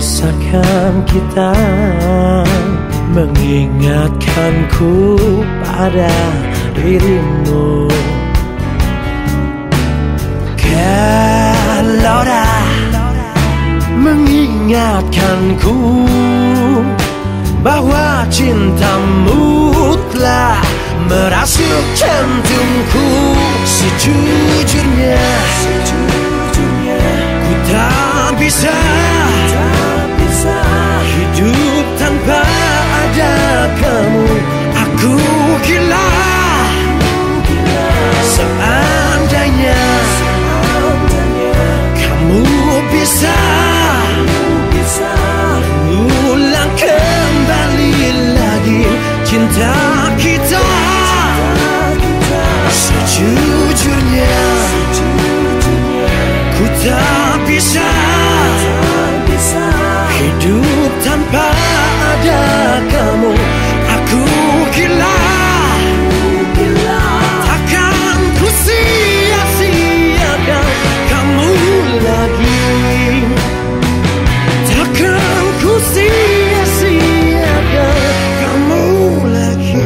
memisahkan kita, mengingatkanku pada dirimu. Kalau dah mengingatkanku bahwa cintamu telah merasuk jantungku, sejujurnya ku tak bisa hidup tanpa ada kamu. Aku gila seandainya kamu bisa ulang kembali lagi cinta kita. Sejujurnya ku tak bisa hidup tanpa ada kamu. Aku gila, takkan ku sia-siakan kamu lagi. Takkan ku sia-siakan kamu lagi.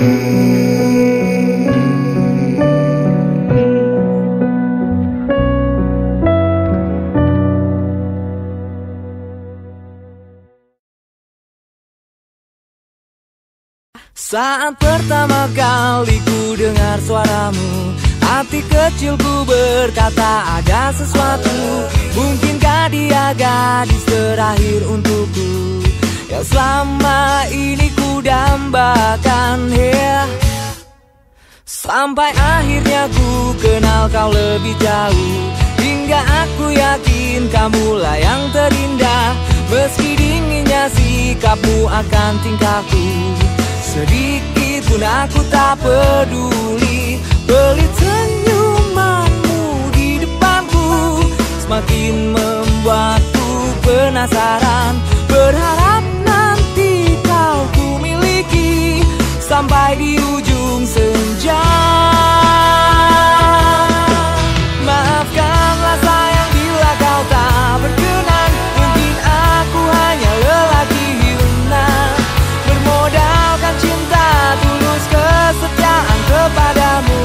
Saat pertama kali ku dengar suaramu, hati kecilku berkata ada sesuatu. Mungkinkah dia gadis terakhir untukku yang selama ini ku dambakan, yeah. Sampai akhirnya ku kenal kau lebih jauh, hingga aku yakin kamulah yang terindah. Meski dinginnya sikapmu akan tingkahku, sedikit pun aku tak peduli. Pelit senyumanmu di depanku semakin membuatku penasaran. Berharap nanti kau ku miliki sampai di ujung senja. Maafkanlah sayang bila kau tak berkenan. Mungkin aku hanya lelaki hilang, bermodalkan cinta tulus kesetiaan kepadamu.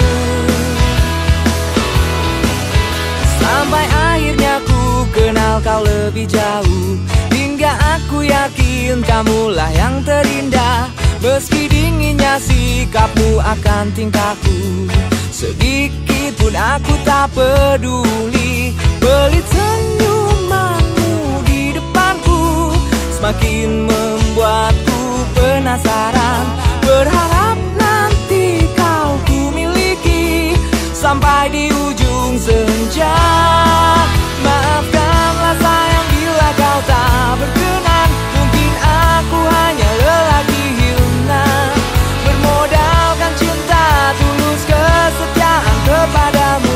Sampai akhirnya ku kenal kau lebih jauh, hingga aku yakin kamulah yang terindah. Meski dinginnya sikapmu akan tingkahku, sedikit pun aku tak peduli. Pelit senyumanmu di depanku semakin membuatku penasaran. Berharap nanti kau ku miliki sampai di ujung senja. Maafkanlah sayang bila kau tak berkenan. Mungkin aku hanya lelaki hilang, bermodalkan cinta tulus kesetiaan kepadamu.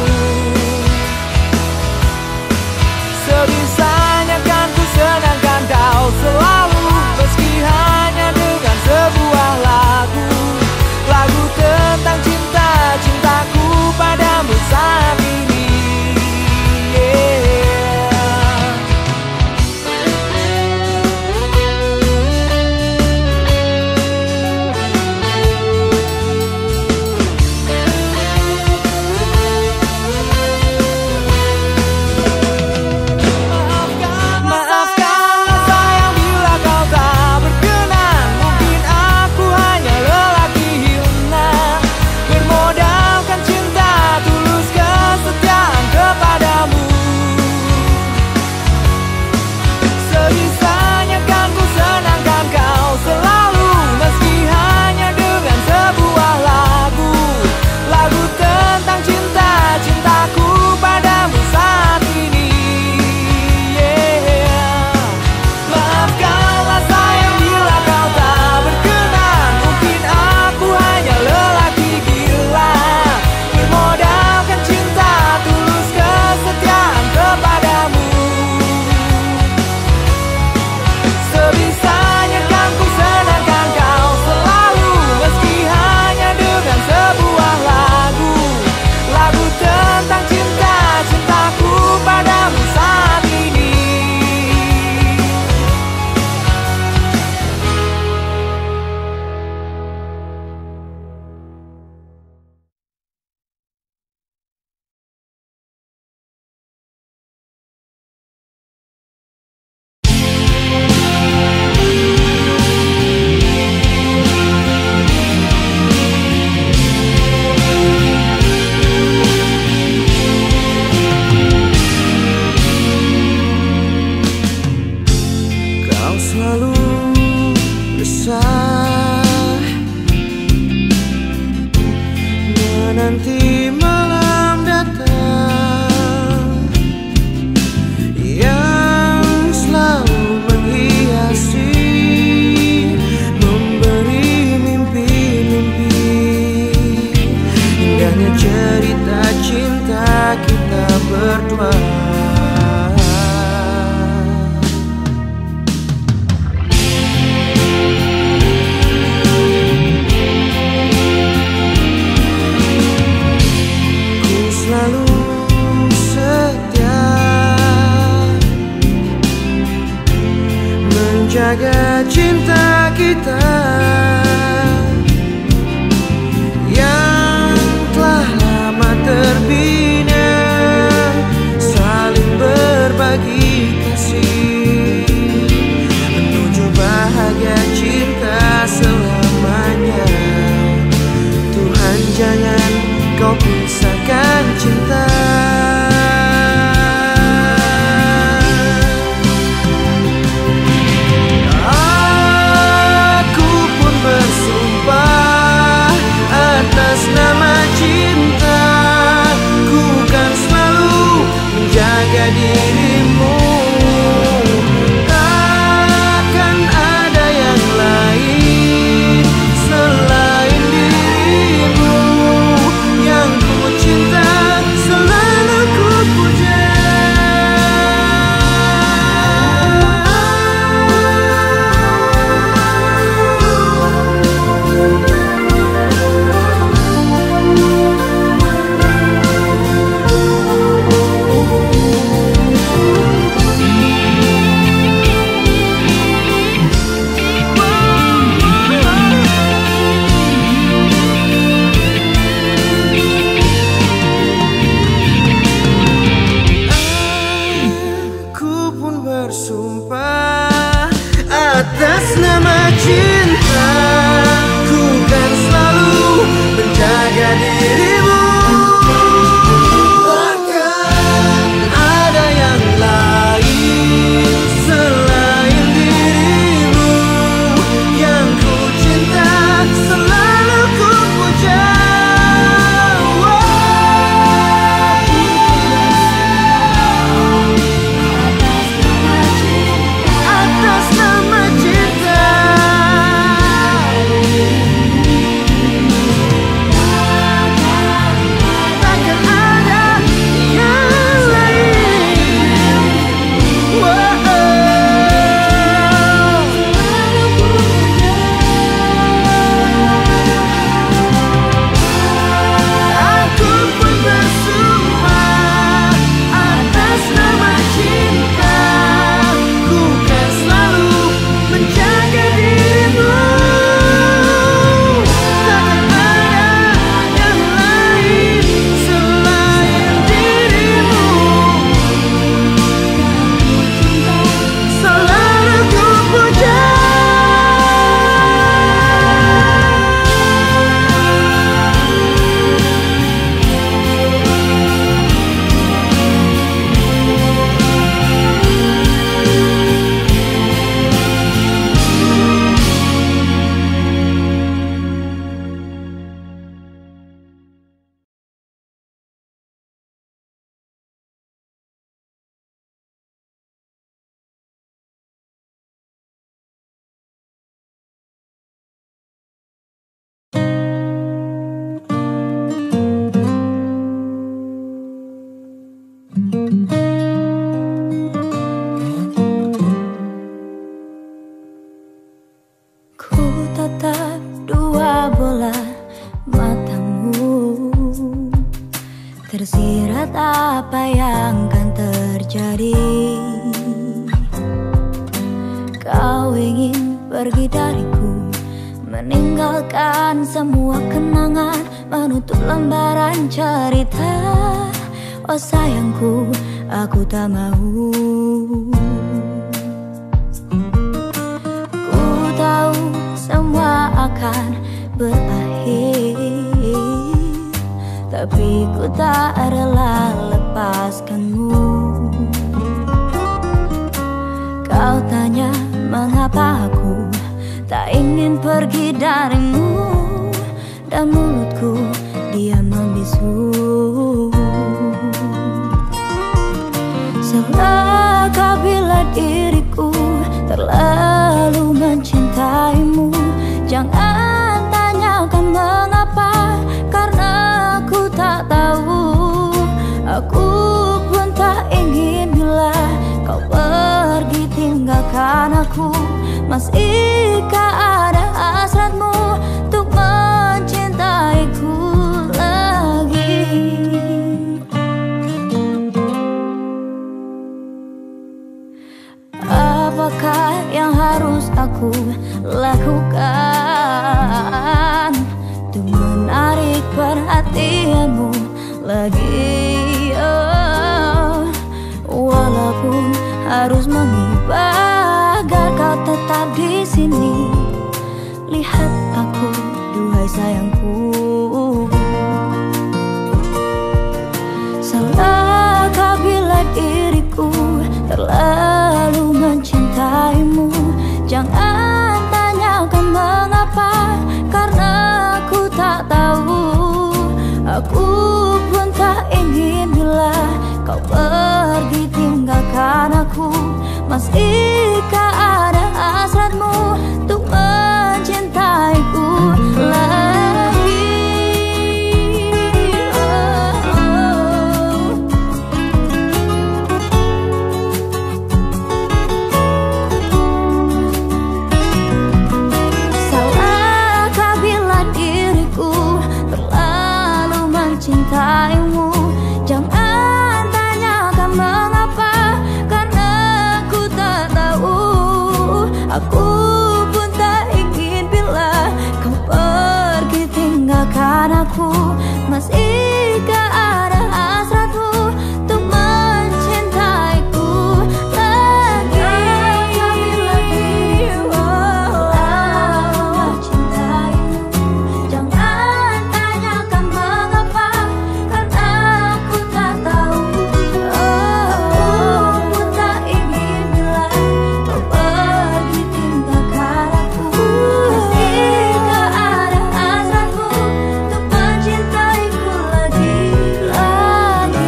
Sebisanya kan ku senangkan kau selalu, meski hanya dengan sebuah lagu. Lagu tentang cinta, cintaku padamu sayang. nanti malam datang yang selalu menghiasi, memberi mimpi-mimpi, indahnya cerita cinta kita berdua. Jaga cinta kita yang telah lama terbina, saling berbagi kasih menuju bahagia cinta selamanya. Tuhan jangan kau pisahkan cinta. Dirimu takkan ada yang lain selain dirimu, yang ku cinta selalu ku puja. Bersumpah atas nama cinta, ku kan selalu menjaga dirimu. Takkan ada yang lain selain dirimu, yang ku cinta selalu ku puja. Tersirat apa yang kan terjadi. Kau ingin pergi dariku, meninggalkan semua kenangan, menutup lembaran cerita. Oh sayangku, aku tak mau. Ku tahu semua akan berakhir, tapi ku tak rela lepaskanmu. Kau tanya mengapa aku tak ingin pergi darimu, dan mulutku diam Masihkah ada hasratmu untuk mencintaiku lagi? Apakah yang harus aku lakukan untuk menarik perhatianmu lagi? Oh, walaupun harus mengibar agar kau tetap di sini. Lihat aku, duhai sayangku. Salahkah bila diriku terlalu mencintaimu? Jangan tanyakan mengapa, karena aku tak tahu. Aku pun tak ingin bila kau pergi tinggalkan aku. Masihkah ada hasratmu untuk mencintaiku lagi? Salahkah bila diriku terlalu mencintaimu? Jangan tanyakan mengapa, karena aku tak tahu. Aku pun tak ingin bila kau pergi tinggalkan aku. Masihkah ada hasratmu untuk mencintaiku lagi? Bila dirimu terlalu mencintaimu, jangan tanyakan mengapa, karena aku tak tahu. Aku pun tak ingin bila kau pergi tinggalkan aku. Masihkah ada hasratmu untuk mencintaiku lagi, lagi?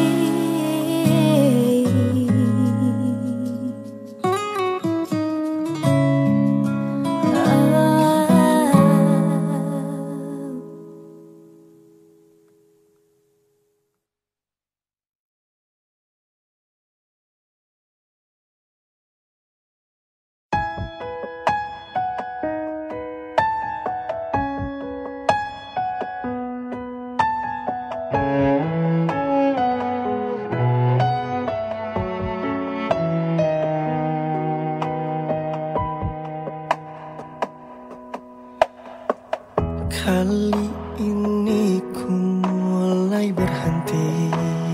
Kali ini ku mulai berhenti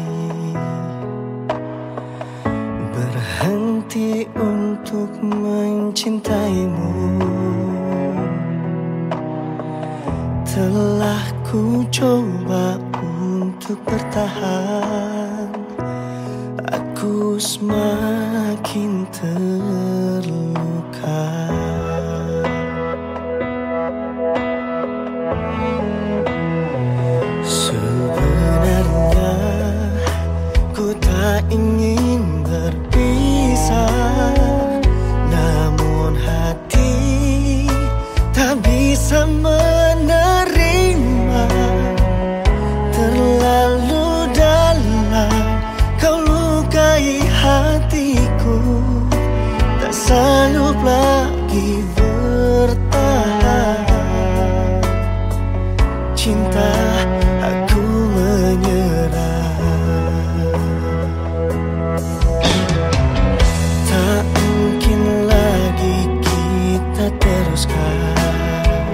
Berhenti untuk mencintaimu. Telah ku coba untuk bertahan, aku semakin terluka. Sebenarnya ku tak ingin berpisah, namun hati tak bisa menerima. Terlalu dalam kau lukai hatiku, tak sanggup lagi bertahan. Cinta, aku menyerah. Tak mungkin lagi kita teruskan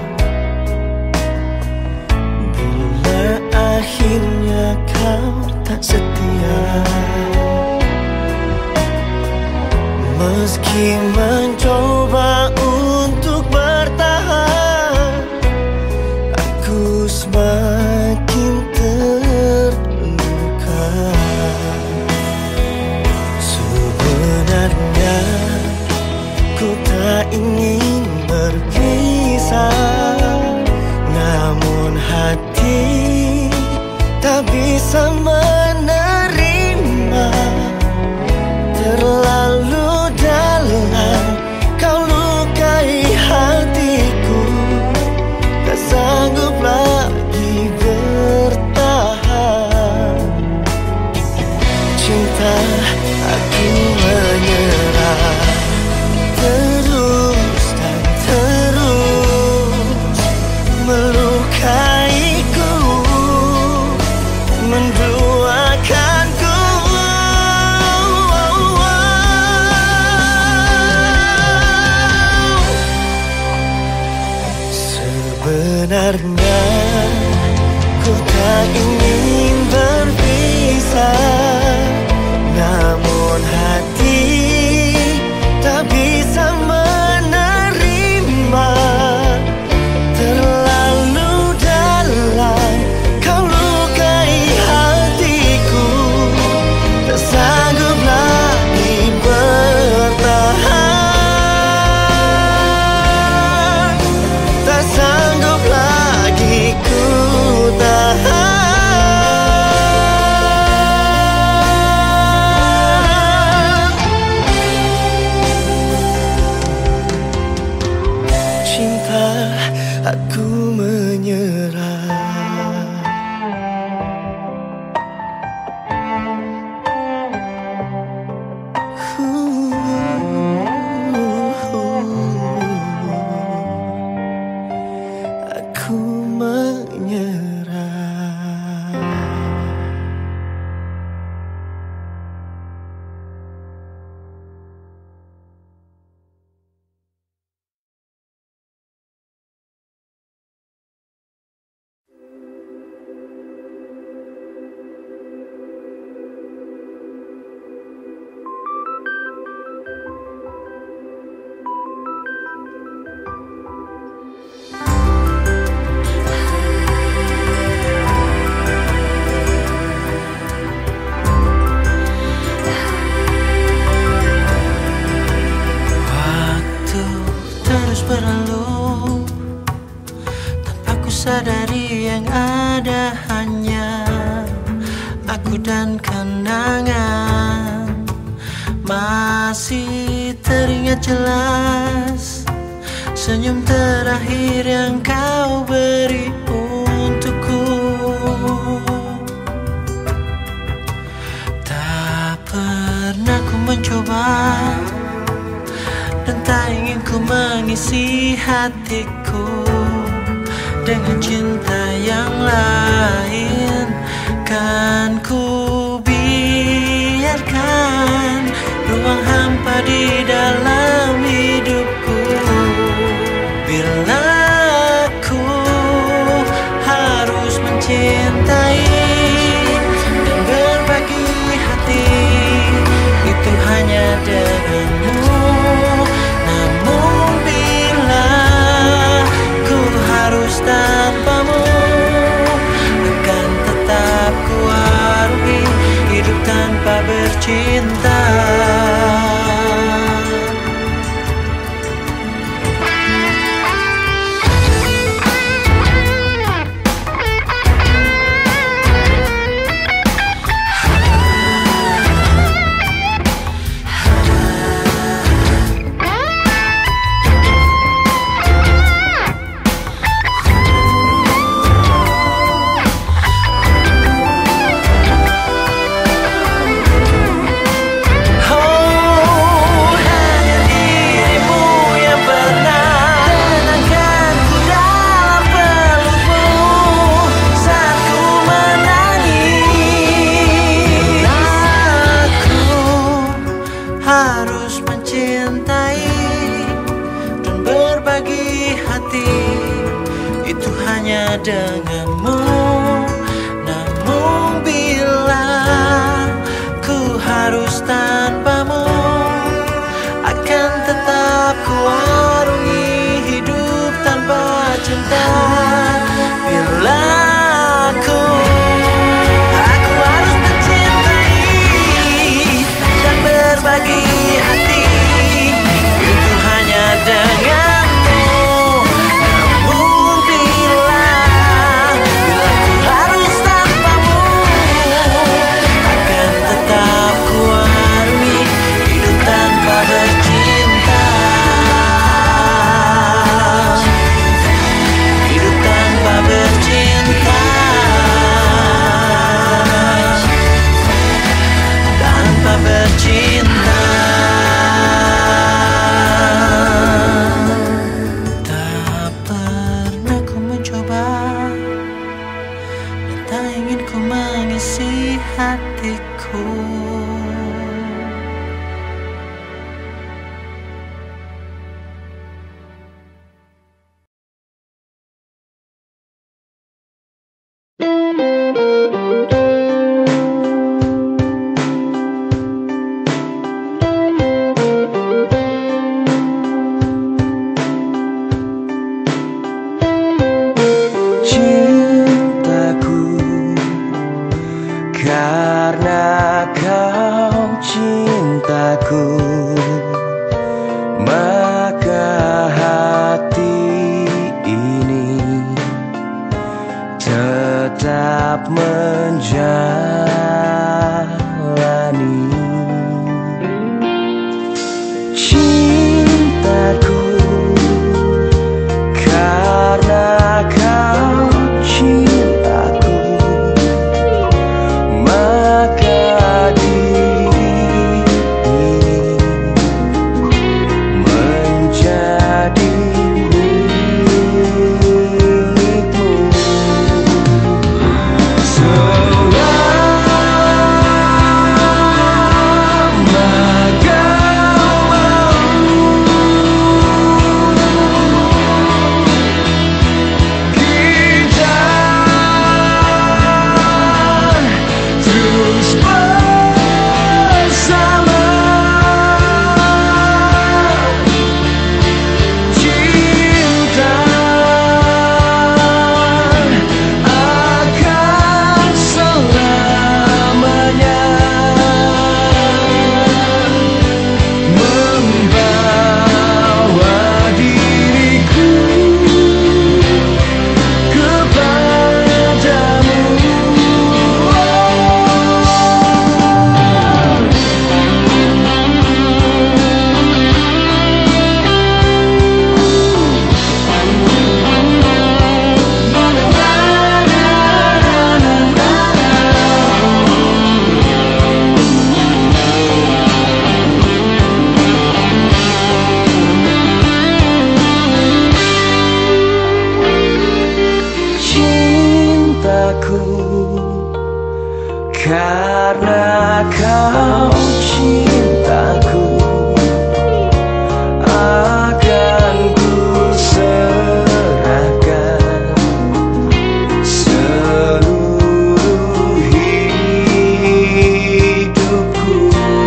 bila akhirnya kau tak setia. Meski mencoba untuk bertahan, aku semakin terluka. Sebenarnya ku tak ingin berpisah, namun hati tak bisa menerima. Terlalu dalam kau lukai hatiku, tak sanggup lagi bertahan. Cinta, aku menyerah. Terus hanya aku dan kenangan. Masih teringat jelas senyum terakhir yang kau beri untukku. Tak pernah ku mencoba dan tak ingin ku mengisi hatiku dengan cinta yang lain. Kan ku biarkan ruang hampa di dalam hidupku. Bila aku harus mencintai dan berbagi hati, itu hanya denganmu. Namun bila ku harus tanpamu, akan tetap ku arungi hidup tanpa bercinta. Harus mencintai dan berbagi hati, itu hanya denganmu. Namun bila ku harus tanpamu, akan tetap ku arungi hidup tanpa cinta. Bila aku Aku harus mencintai dan berbagi hati, itu hanya denganmu. Namun bila Bila ku harus tanpamu, akan tetap ku arungi hidup tanpa bercinta. Hidup tanpa bercinta, tanpa bercinta. Tak pernah ku mencoba dan tak ingin ku mengisi hatiku. Cintaku, karena kau cintaku, maka hati ini tetap menjalani. Cintaku, karena kau cintaku, maka diri ini menjadi milikmu. Selama Karena kau cintaku, akan ku serahkan seluruh hidupku.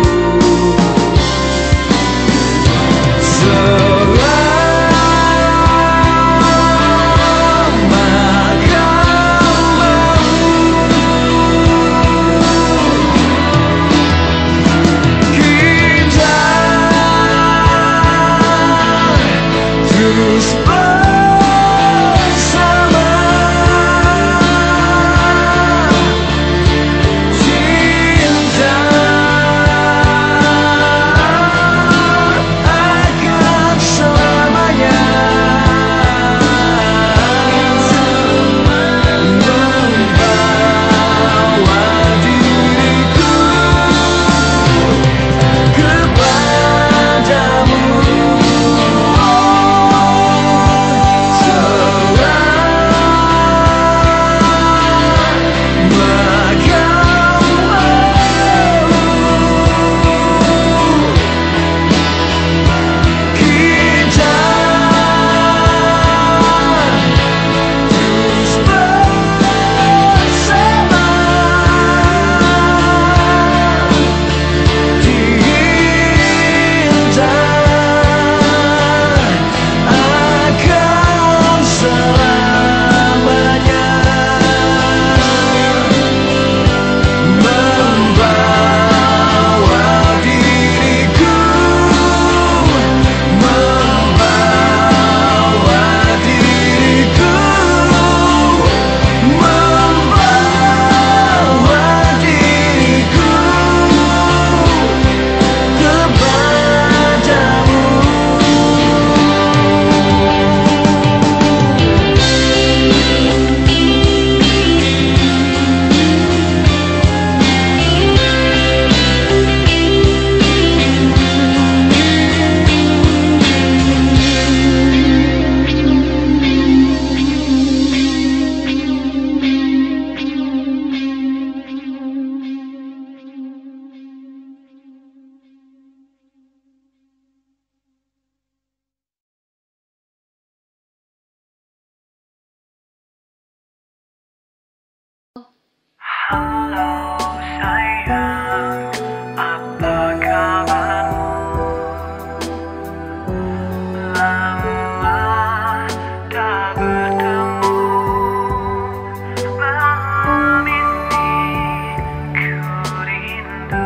Halo sayang, apa kabarmu? Lama tak bertemu. Malam ini ku rindu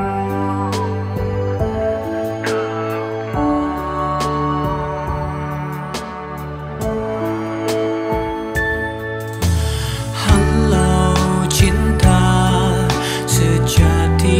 pelukmu. Halo cinta sejati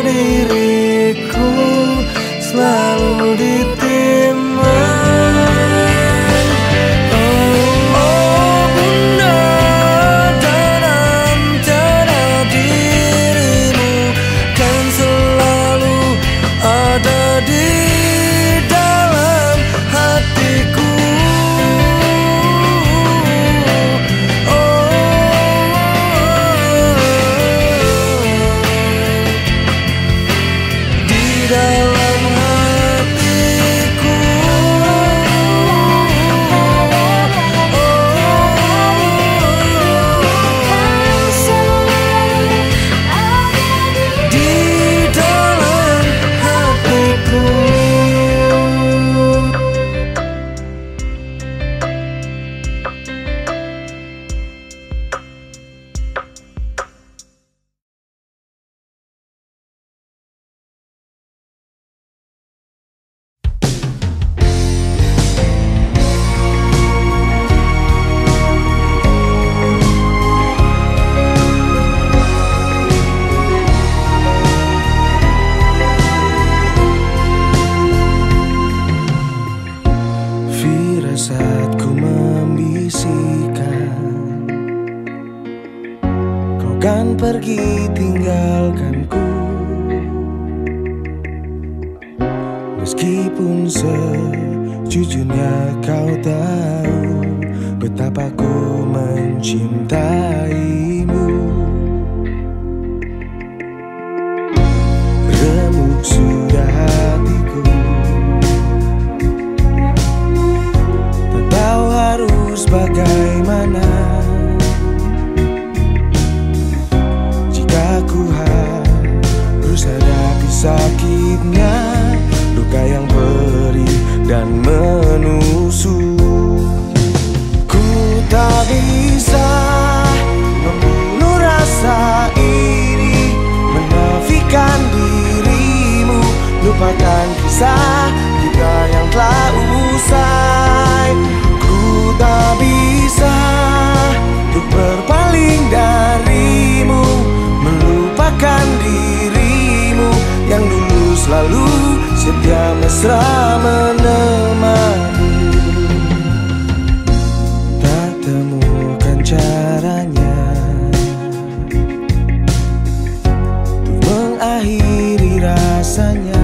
diriku selalu ditimang. Oh bunda, tanam tanam dirimu kan selalu ada di dalam hatiku. Dalam hatiku, di dalam hatiku. Firasatku membisikkan kau kan pergi tinggalkanku, meskipun sejujurnya kau tahu betapa ku mencintaimu. Remuk sudah hatiku, tahu harus bagaimana jika ku harus hadapi sakitnya, luka yang perih dan menusuk. Ku tak bisa membunuh rasa ini, menafikan dirimu, lupakan kisah kita yang telah usai. Ku tak bisa untuk berpaling darimu, melupakan dirimu yang dulu selalu setia mesra menemani. Tak temukan caranya untuk mengakhiri rasanya.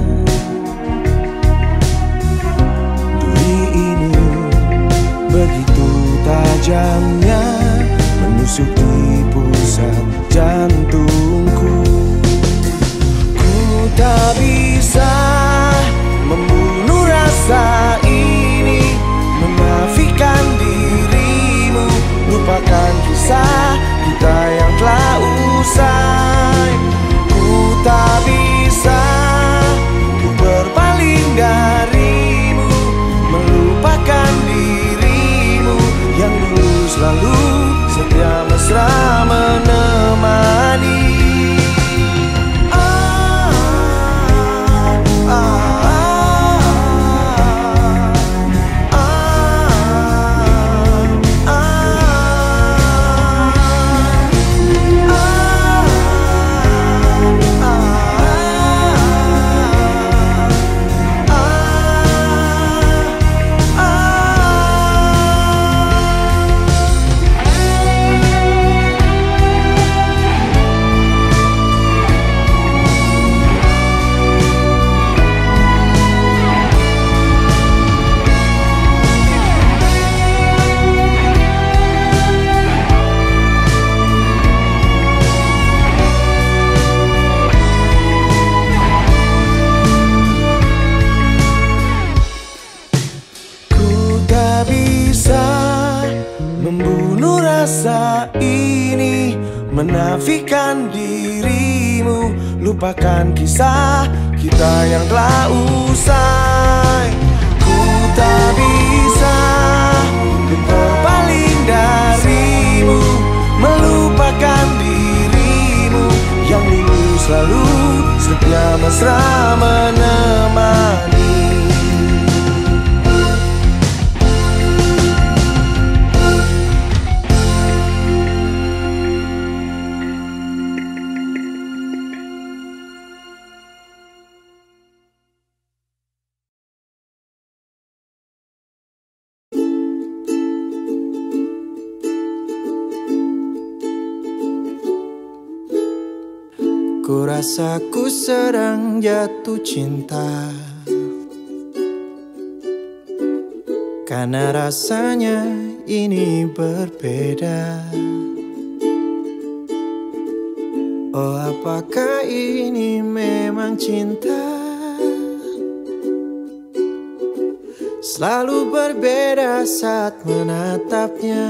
Begitu tajamnya menusuk di pusat jantungku. Ku tak bisa membunuh rasa ini, menafikan dirimu, lupakan kisah kita yang telah usai. Ku tak bisa untuk berpaling darimu, melupakan dirimu yang dulu selalu setia mesra menemani. Ah, ah, ah, ah, ah, membunuh rasa ini, menafikan dirimu, lupakan kisah kita yang telah usai. Ku tak bisa berpaling darimu, melupakan dirimu yang dulu selalu setia mesra menemani. Ku rasa ku sedang jatuh cinta, karena rasanya ini berbeda. Oh, apakah ini memang cinta? Selalu berbeda saat menatapnya.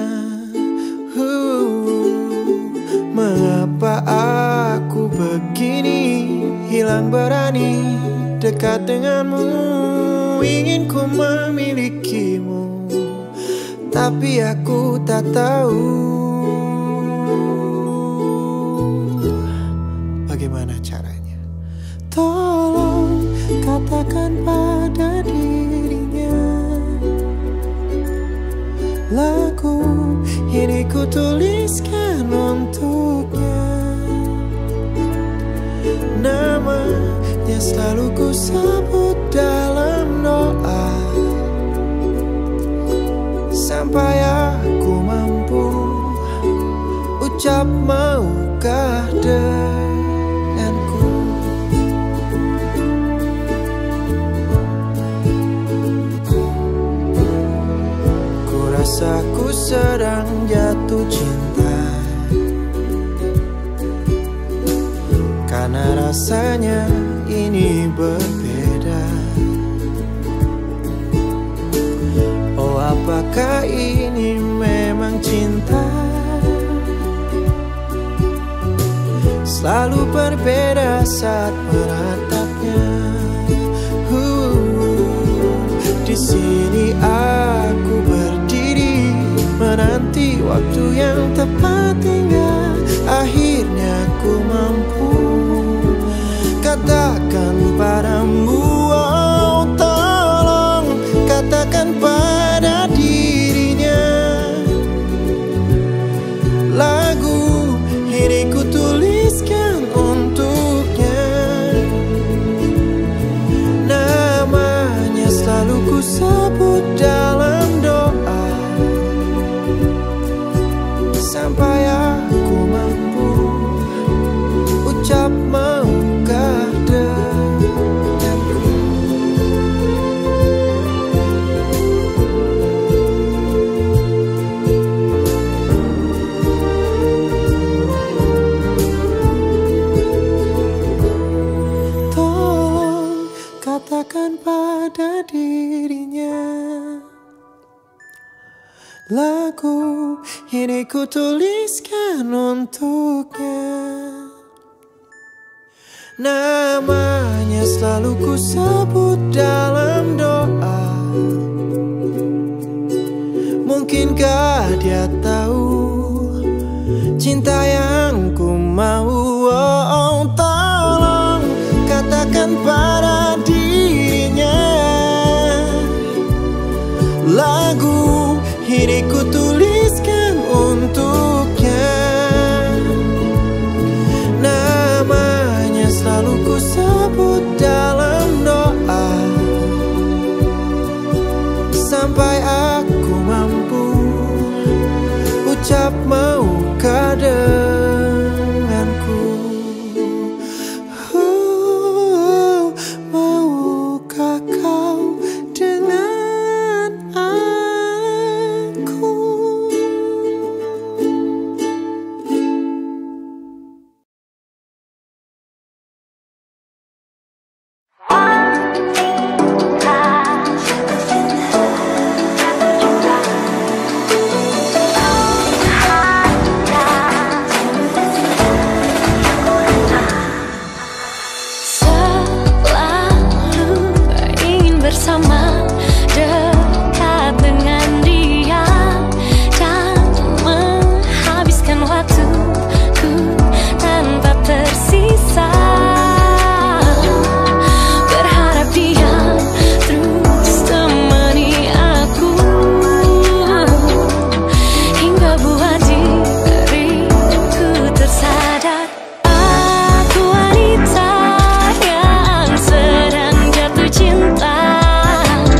uh, Mengapa aku begini, hilang berani dekat denganmu. Ingin ku memilikimu, tapi aku tak tahu bagaimana caranya. Tolong katakan pada dirinya, lagu ini ku tuliskan untuknya. Namanya selalu ku sebut dalam doa, sampai aku mampu ucap maukah denganku. Ku rasa ku sedang jatuh cinta, karena rasanya ini berbeda. Oh, apakah ini memang cinta? Selalu berbeda saat menatapnya. uh, Di sini aku berdiri, menanti waktu yang tepat hingga akhirnya ku mampu katakan padamu. Oh, tolong katakan pada dirinya, lagu ini ku tuliskan untuknya. Namanya selalu ku sebut dalam doa, sampai aku mampu ucap maukah denganku. Tolong katakan pada dirinya, lagu ini ku tuliskan untuknya. Namanya selalu ku sebut dalam doa, mungkinkah dia tahu cinta yang ku mau. Oh, tolong katakan pada dirinya, lagu ini ku tuliskan untuknya. Namanya selalu ku sebut dalam doa, sampai aku mampu ucap maukah denganku. uh, Maukah kau dengan aku? Cinta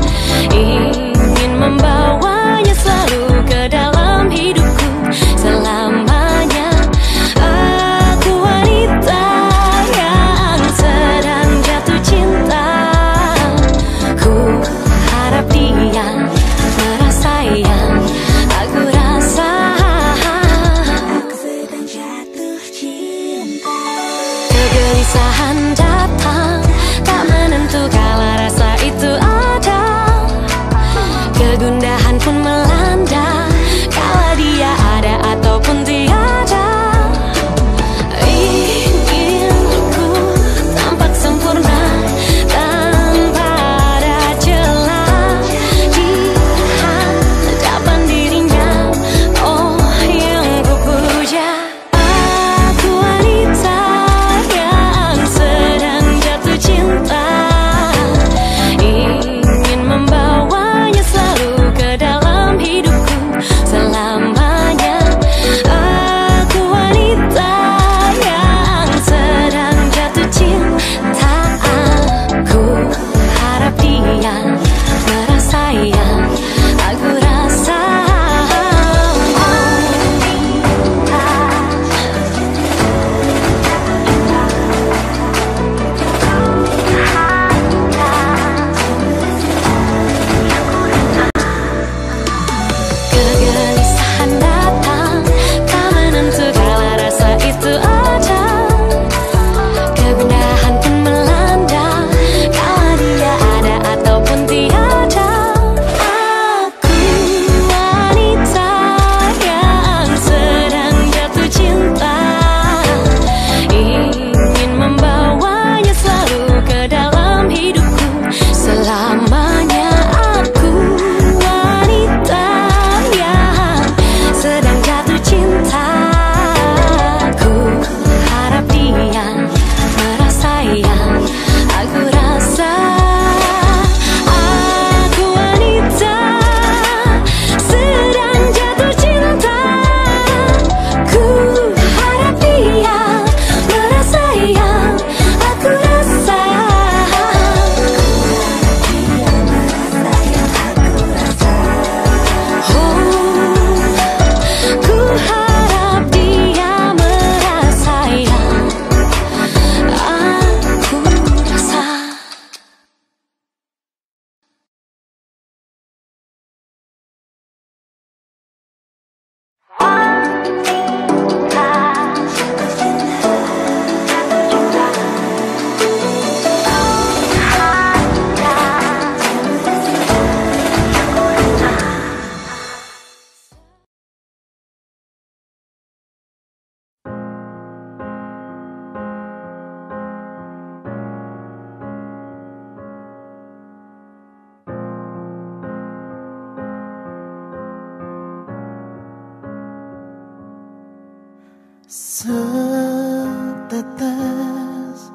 Setetes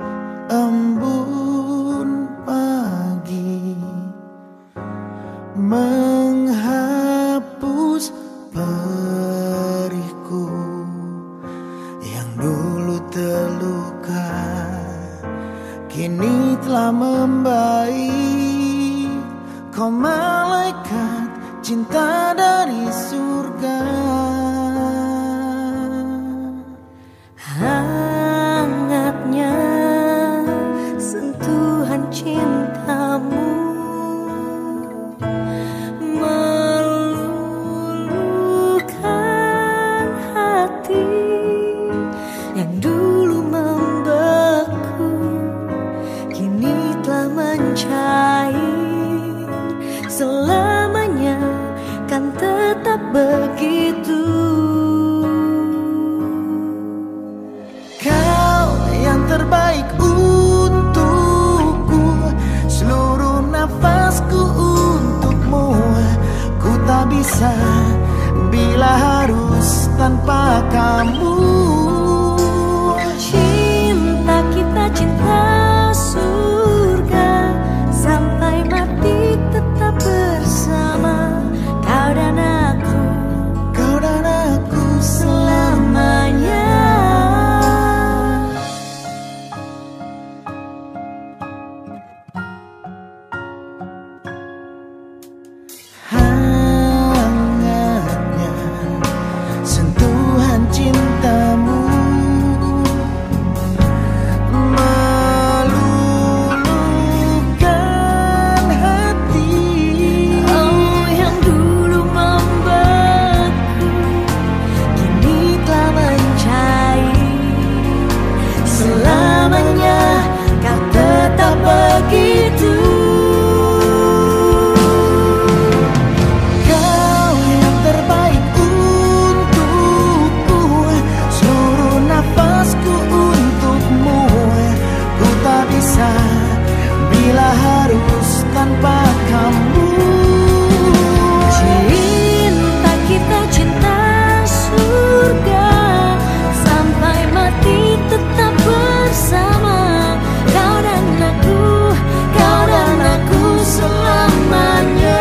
embun pagi menghapus perihku yang dulu terluka, kini telah membaik. Kau malaikat cinta dari surga. Hangatnya sentuhan cintamu meluluhkan hati yang dulu membeku, kini telah mencair. Selamanya kan tetap begitu. Terbaik untukku, seluruh nafasku untukmu. Ku tak bisa bila harus tanpa kamu. Cinta kita cinta surga, sampai mati tetap bersama. Kau dan aku, kau dan aku selamanya. bila harus tanpa kamu. Cinta kita cinta surga, sampai mati tetap bersama. Kau dan aku, kau dan aku selamanya.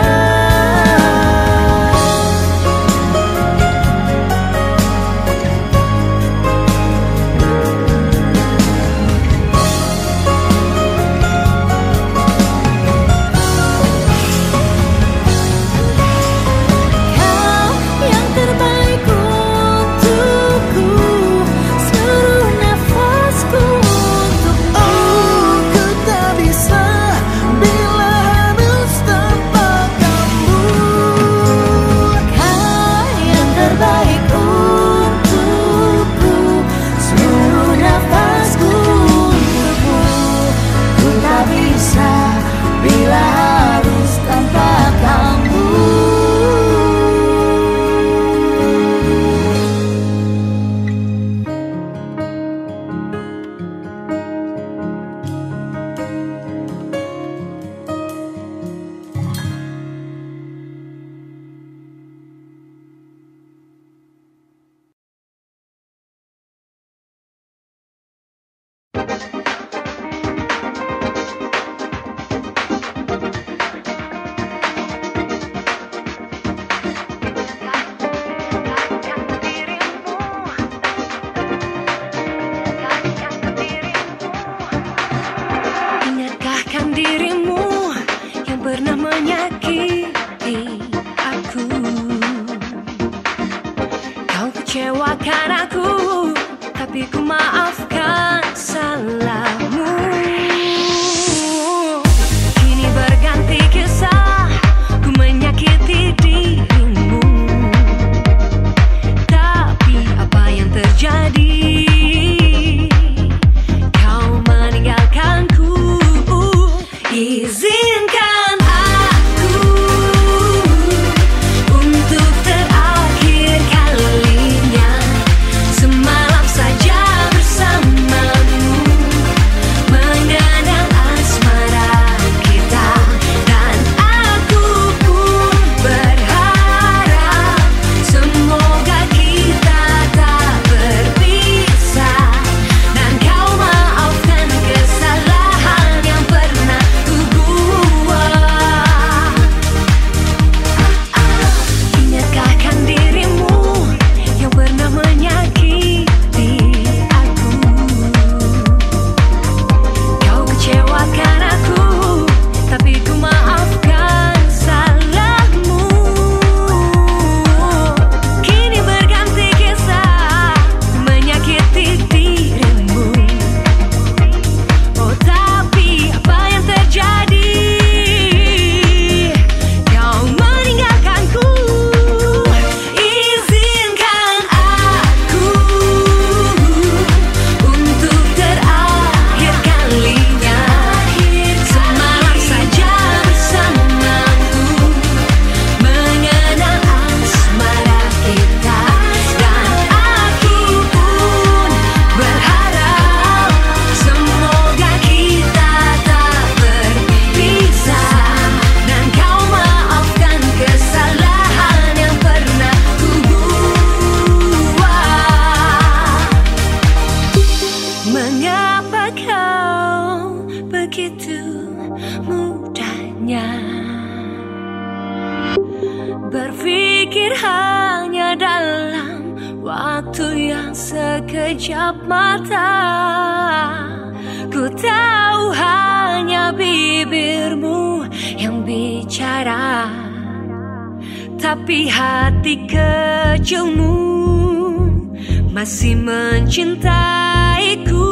begitu mudahnya berpikir hanya dalam waktu yang sekejap mata. Ku tahu hanya bibirmu yang bicara, tapi hati kecilmu masih mencintaiku.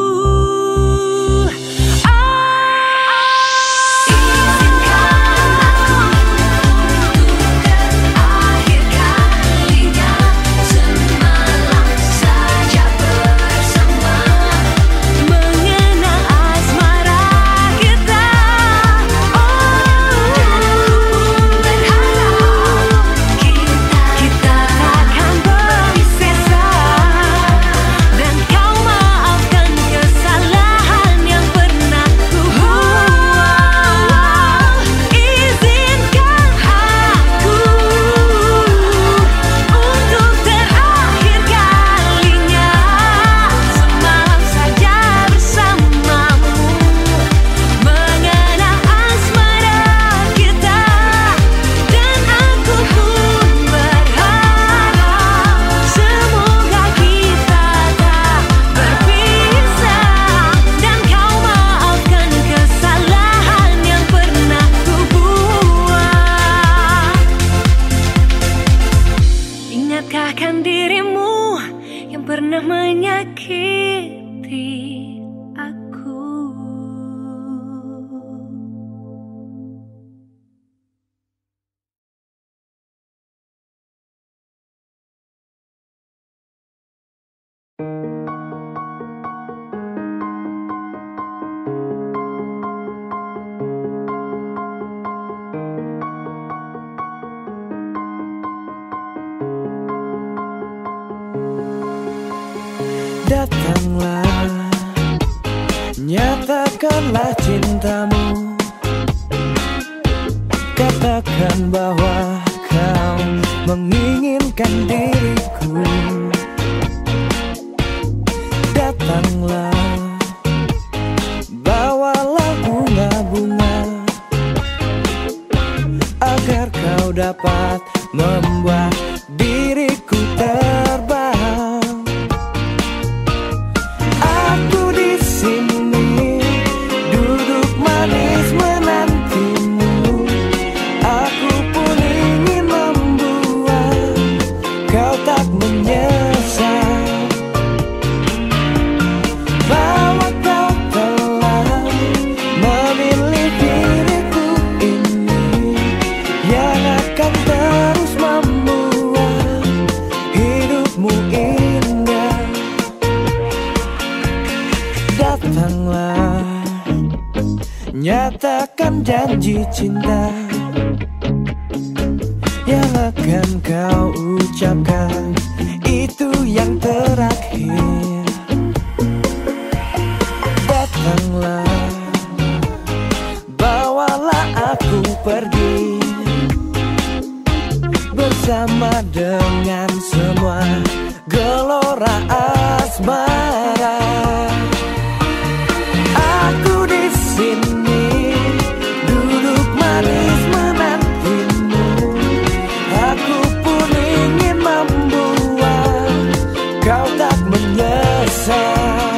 Ingatkah dirimu yang pernah menyakiti aku? Datanglah, nyatakanlah cintamu. Katakan bahwa kau menginginkan diriku. Datanglah, bawalah bunga-bunga agar kau dapat membuat diriku terbang. Aku di sini duduk manis menantimu. Aku pun ingin membuat kau tak menyesal bahwa kau telah memilih diriku ini yang akan terus membuat hidupmu indah. Datanglah, nyatakan janji cinta yang akan kau ucapkan, itu yang terakhir. Datanglah, bawalah aku pergi bersama dengan semua gelora asmara. Aku di sini duduk manis menantimu. Aku pun ingin membuat kau tak menyesal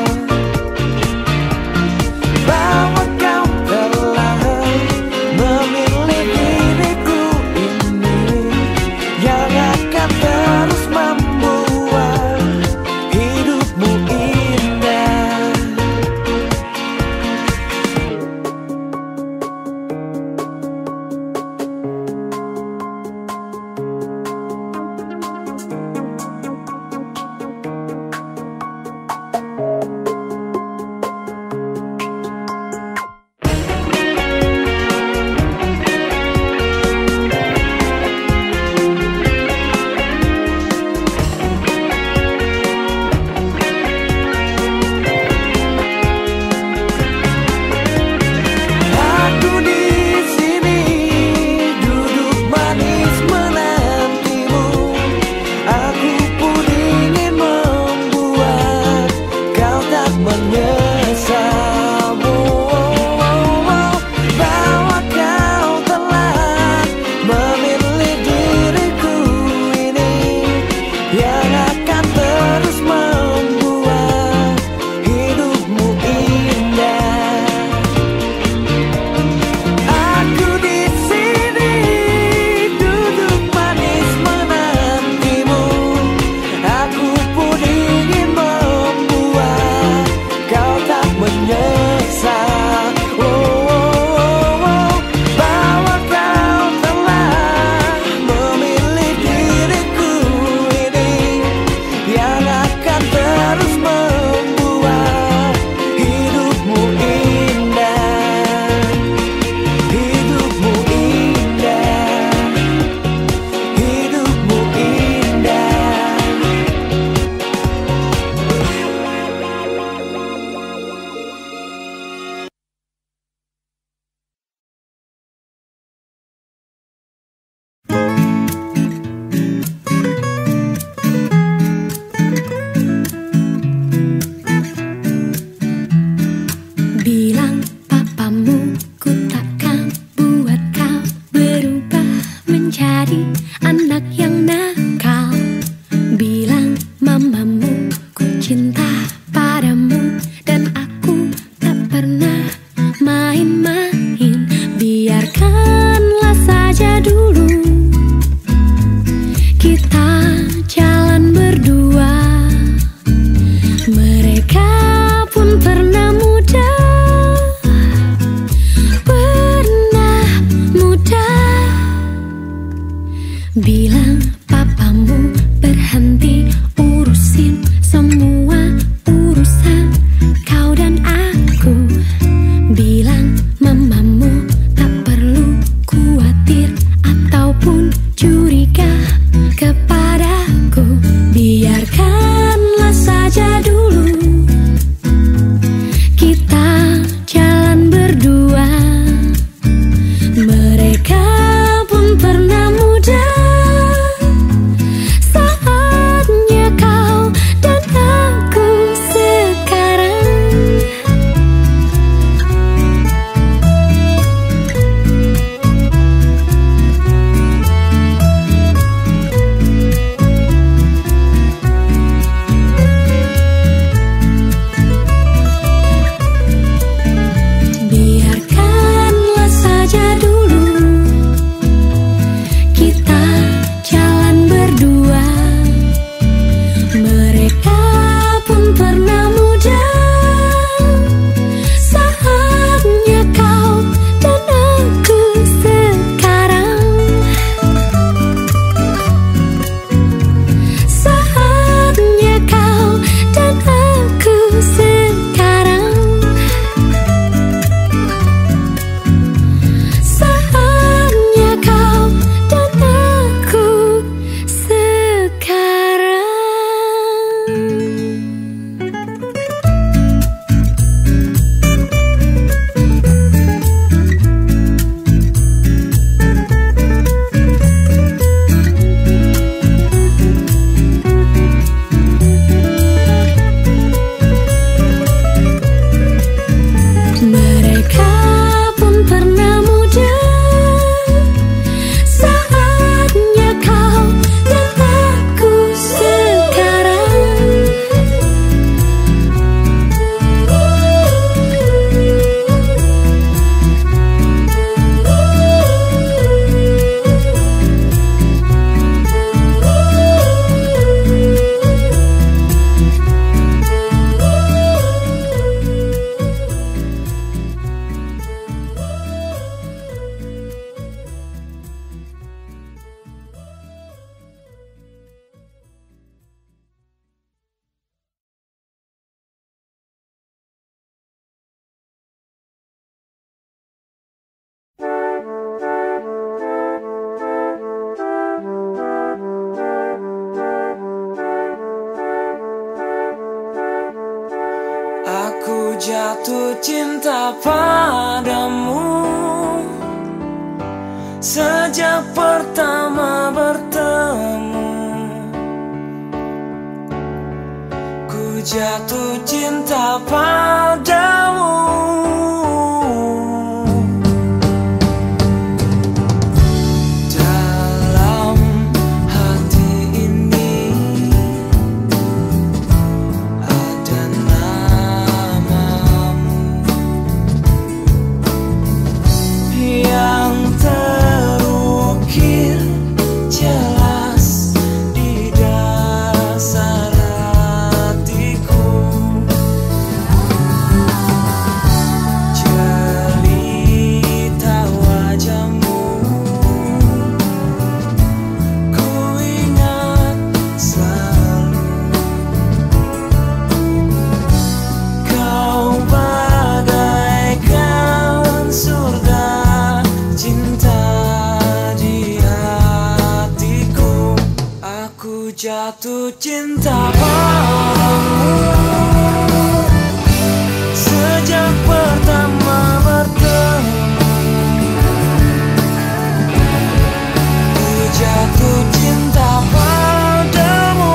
bahwa kau telah memilih diriku ini yang akan terus membuat hidupmu ini. main-main, biarkanlah saja dulu kita jalan berdua. Mereka pun pernah muda, pernah muda. Bilang papamu berhenti urusin semua urusan kau dan aku. Bilang mamamu tak perlu khawatir ataupun curiga kepadaku. Biarkanlah saja dulu kita jalan berdua. Mereka pun pernah muda, saatnya kau dan aku sekarang. Biarkanlah saja dulu kita jalan berdua. Mereka pun pernah muda, saatnya kau dan aku sekarang. Saatnya kau dan aku sekarang. Saatnya kau dan aku sekarang. Mereka pun pernah muda, saatnya kau dan aku sekarang. Aku jatuh cinta padamu sejak pertama bertemu. Ku jatuh cinta padamu. Dalam hati ini ada namamu yang terukir jelas di dasar hatiku. Jelita wajahmu, ku ingat selalu. Kau bagaikan surga cinta di hatiku. Aku jatuh cinta padamu sejak pertama bertemu. Ku jatuh cinta padamu.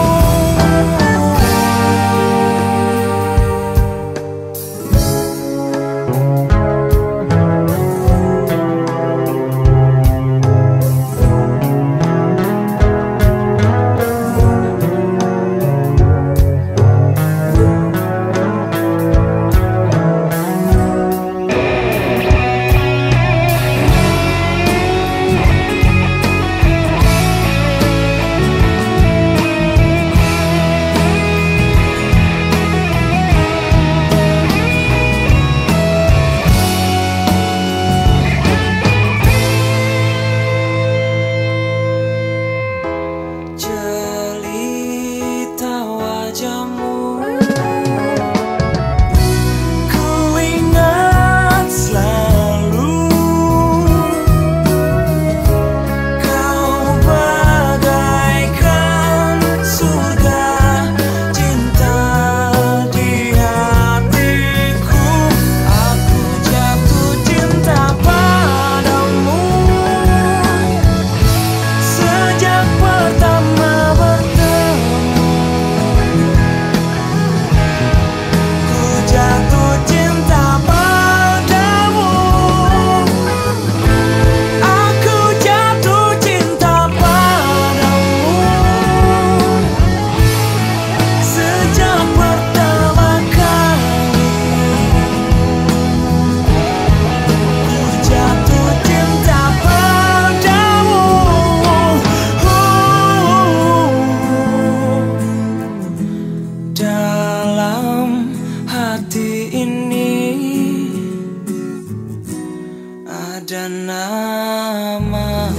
ada nama.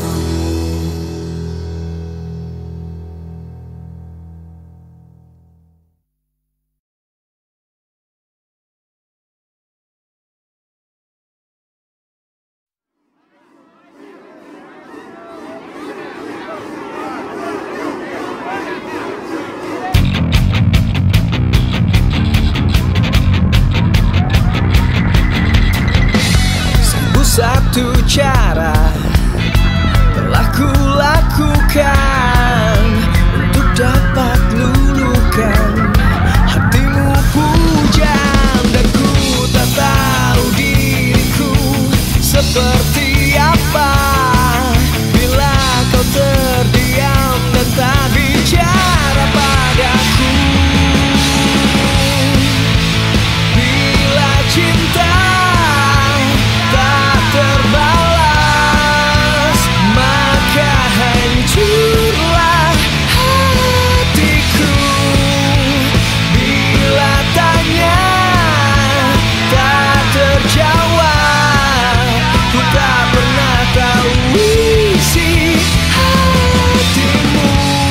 Satu cara telah kulakukan untuk dapat luluhkan hatimu pujam, dan ku tak tahu diriku seperti apa bila kau terdiam dan tak bicara padaku. Bila cinta terbalas, maka hancurlah hatiku. Bila tanya tak terjawab, ku tak pernah tahu isi hatimu.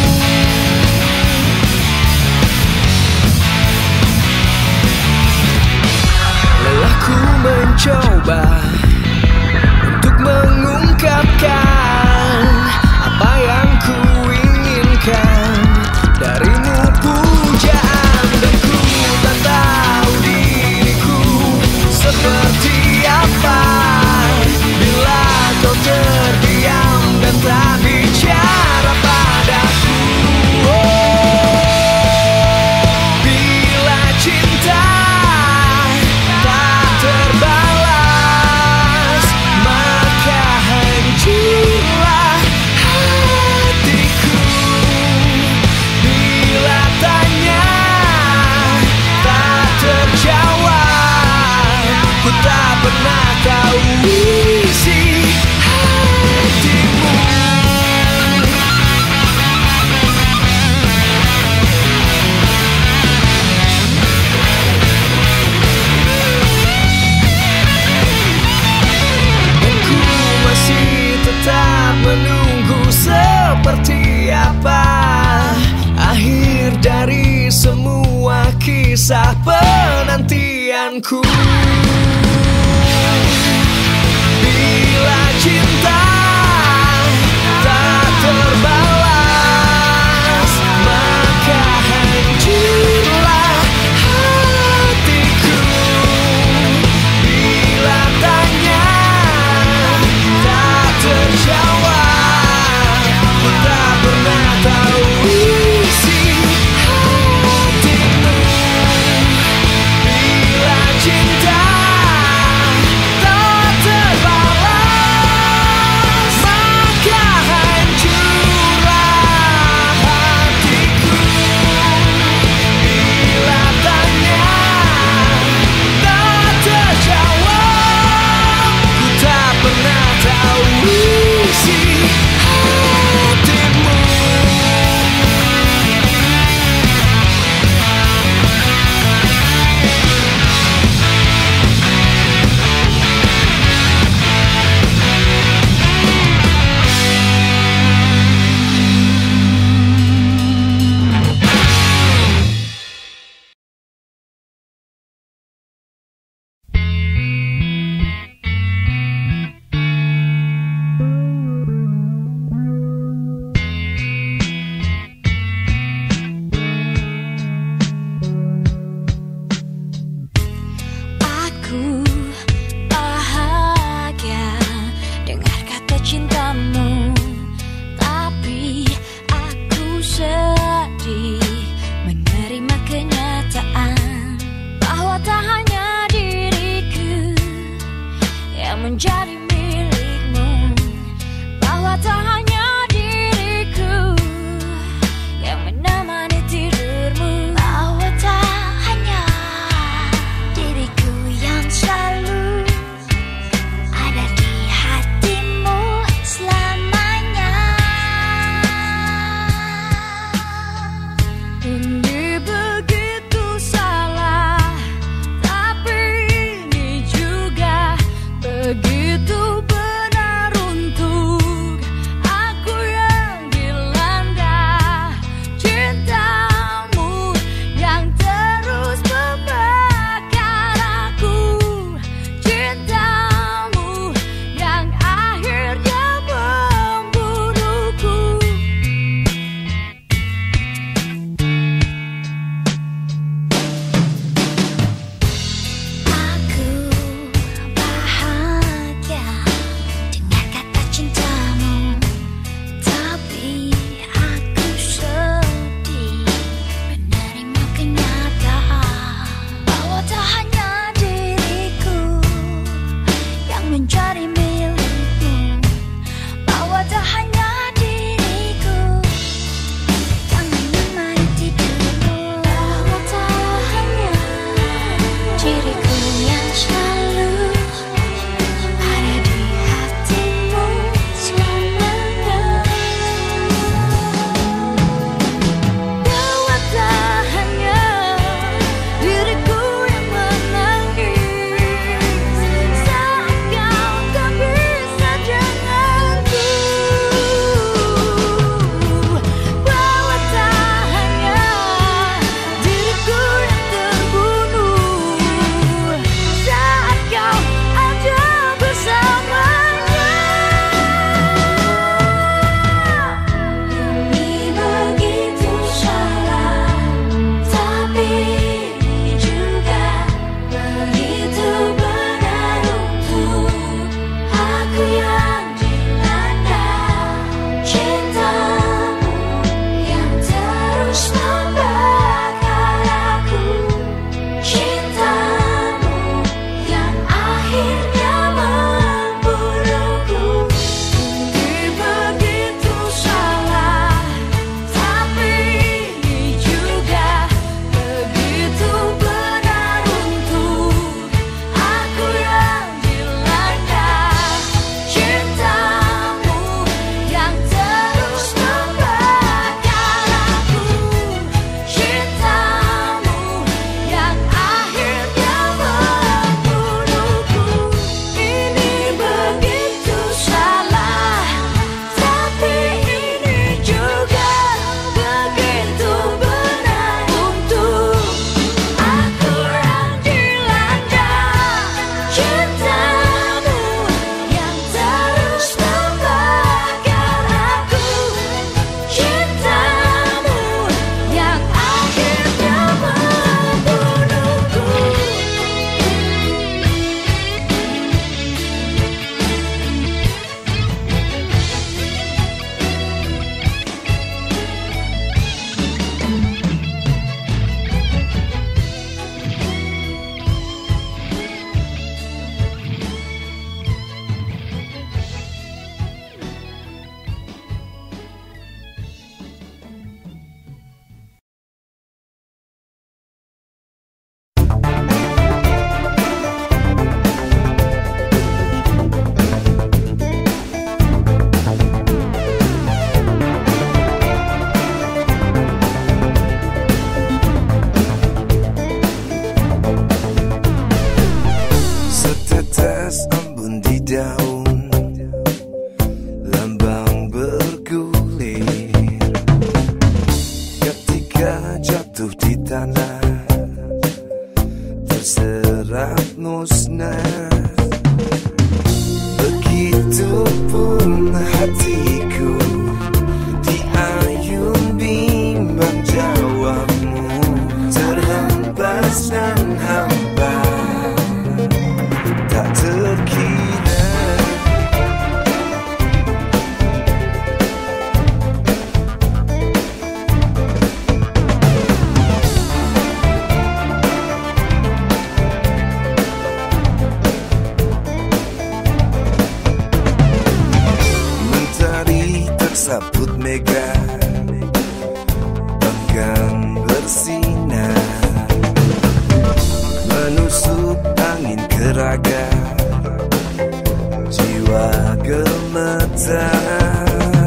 Lelah ku mencoba mengungkapkan apa yang ku inginkan darimu pujaan, dan ku tak tahu diriku seperti apa bila kau terdiam dan tak bicara padaku. Oh, bila cinta tak terbalas, maka hancurlah hatiku. Bila tanya tak terjawab, ku tak pernah tahu isi hatimu. Tetap menunggu seperti apa akhir dari semua kisah penantianku. Bila cinta tak terbalas, maka hancurlah hatiku. Bila tanya terjawab, ku tak pernah tahu isi hatimu. Bila cinta tak terbalas, maka hancurlah hatiku. Bila tanya tak terjawab, ku tak pernah tahu isi hatimu. Aku bahagia dengar kata cintamu, tapi aku sedih menerima kenyataan bahwa tak hanya diriku yang menjadi milikmu, bahwa tak hanya diriku yang menemani tidurmu, bahwa tak hanya diriku yang selalu ada di hatimu selamanya. Ini begitu salah, tapi ini juga begitu hatiku, di ayun bimbang jawabmu, terhempas dan hampa, tak terkira. Tersaput mega, enggan bersinar, menusuk angin ke raga, jiwa gemetar.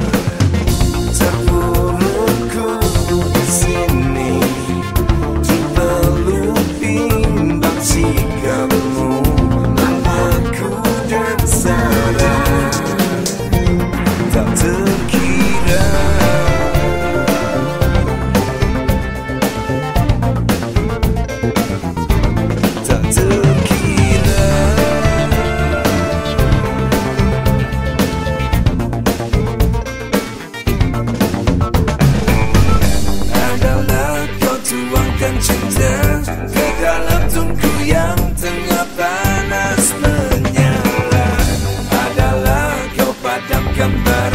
Terpurukku di sini, di peluk bimbang sikapmu, membeku dan sadar, tak terkira. Tak terkira. Adalah kau tuangkan cinta ke dalam tungku yang tengah panas menyala. Adalah kau padamkan bara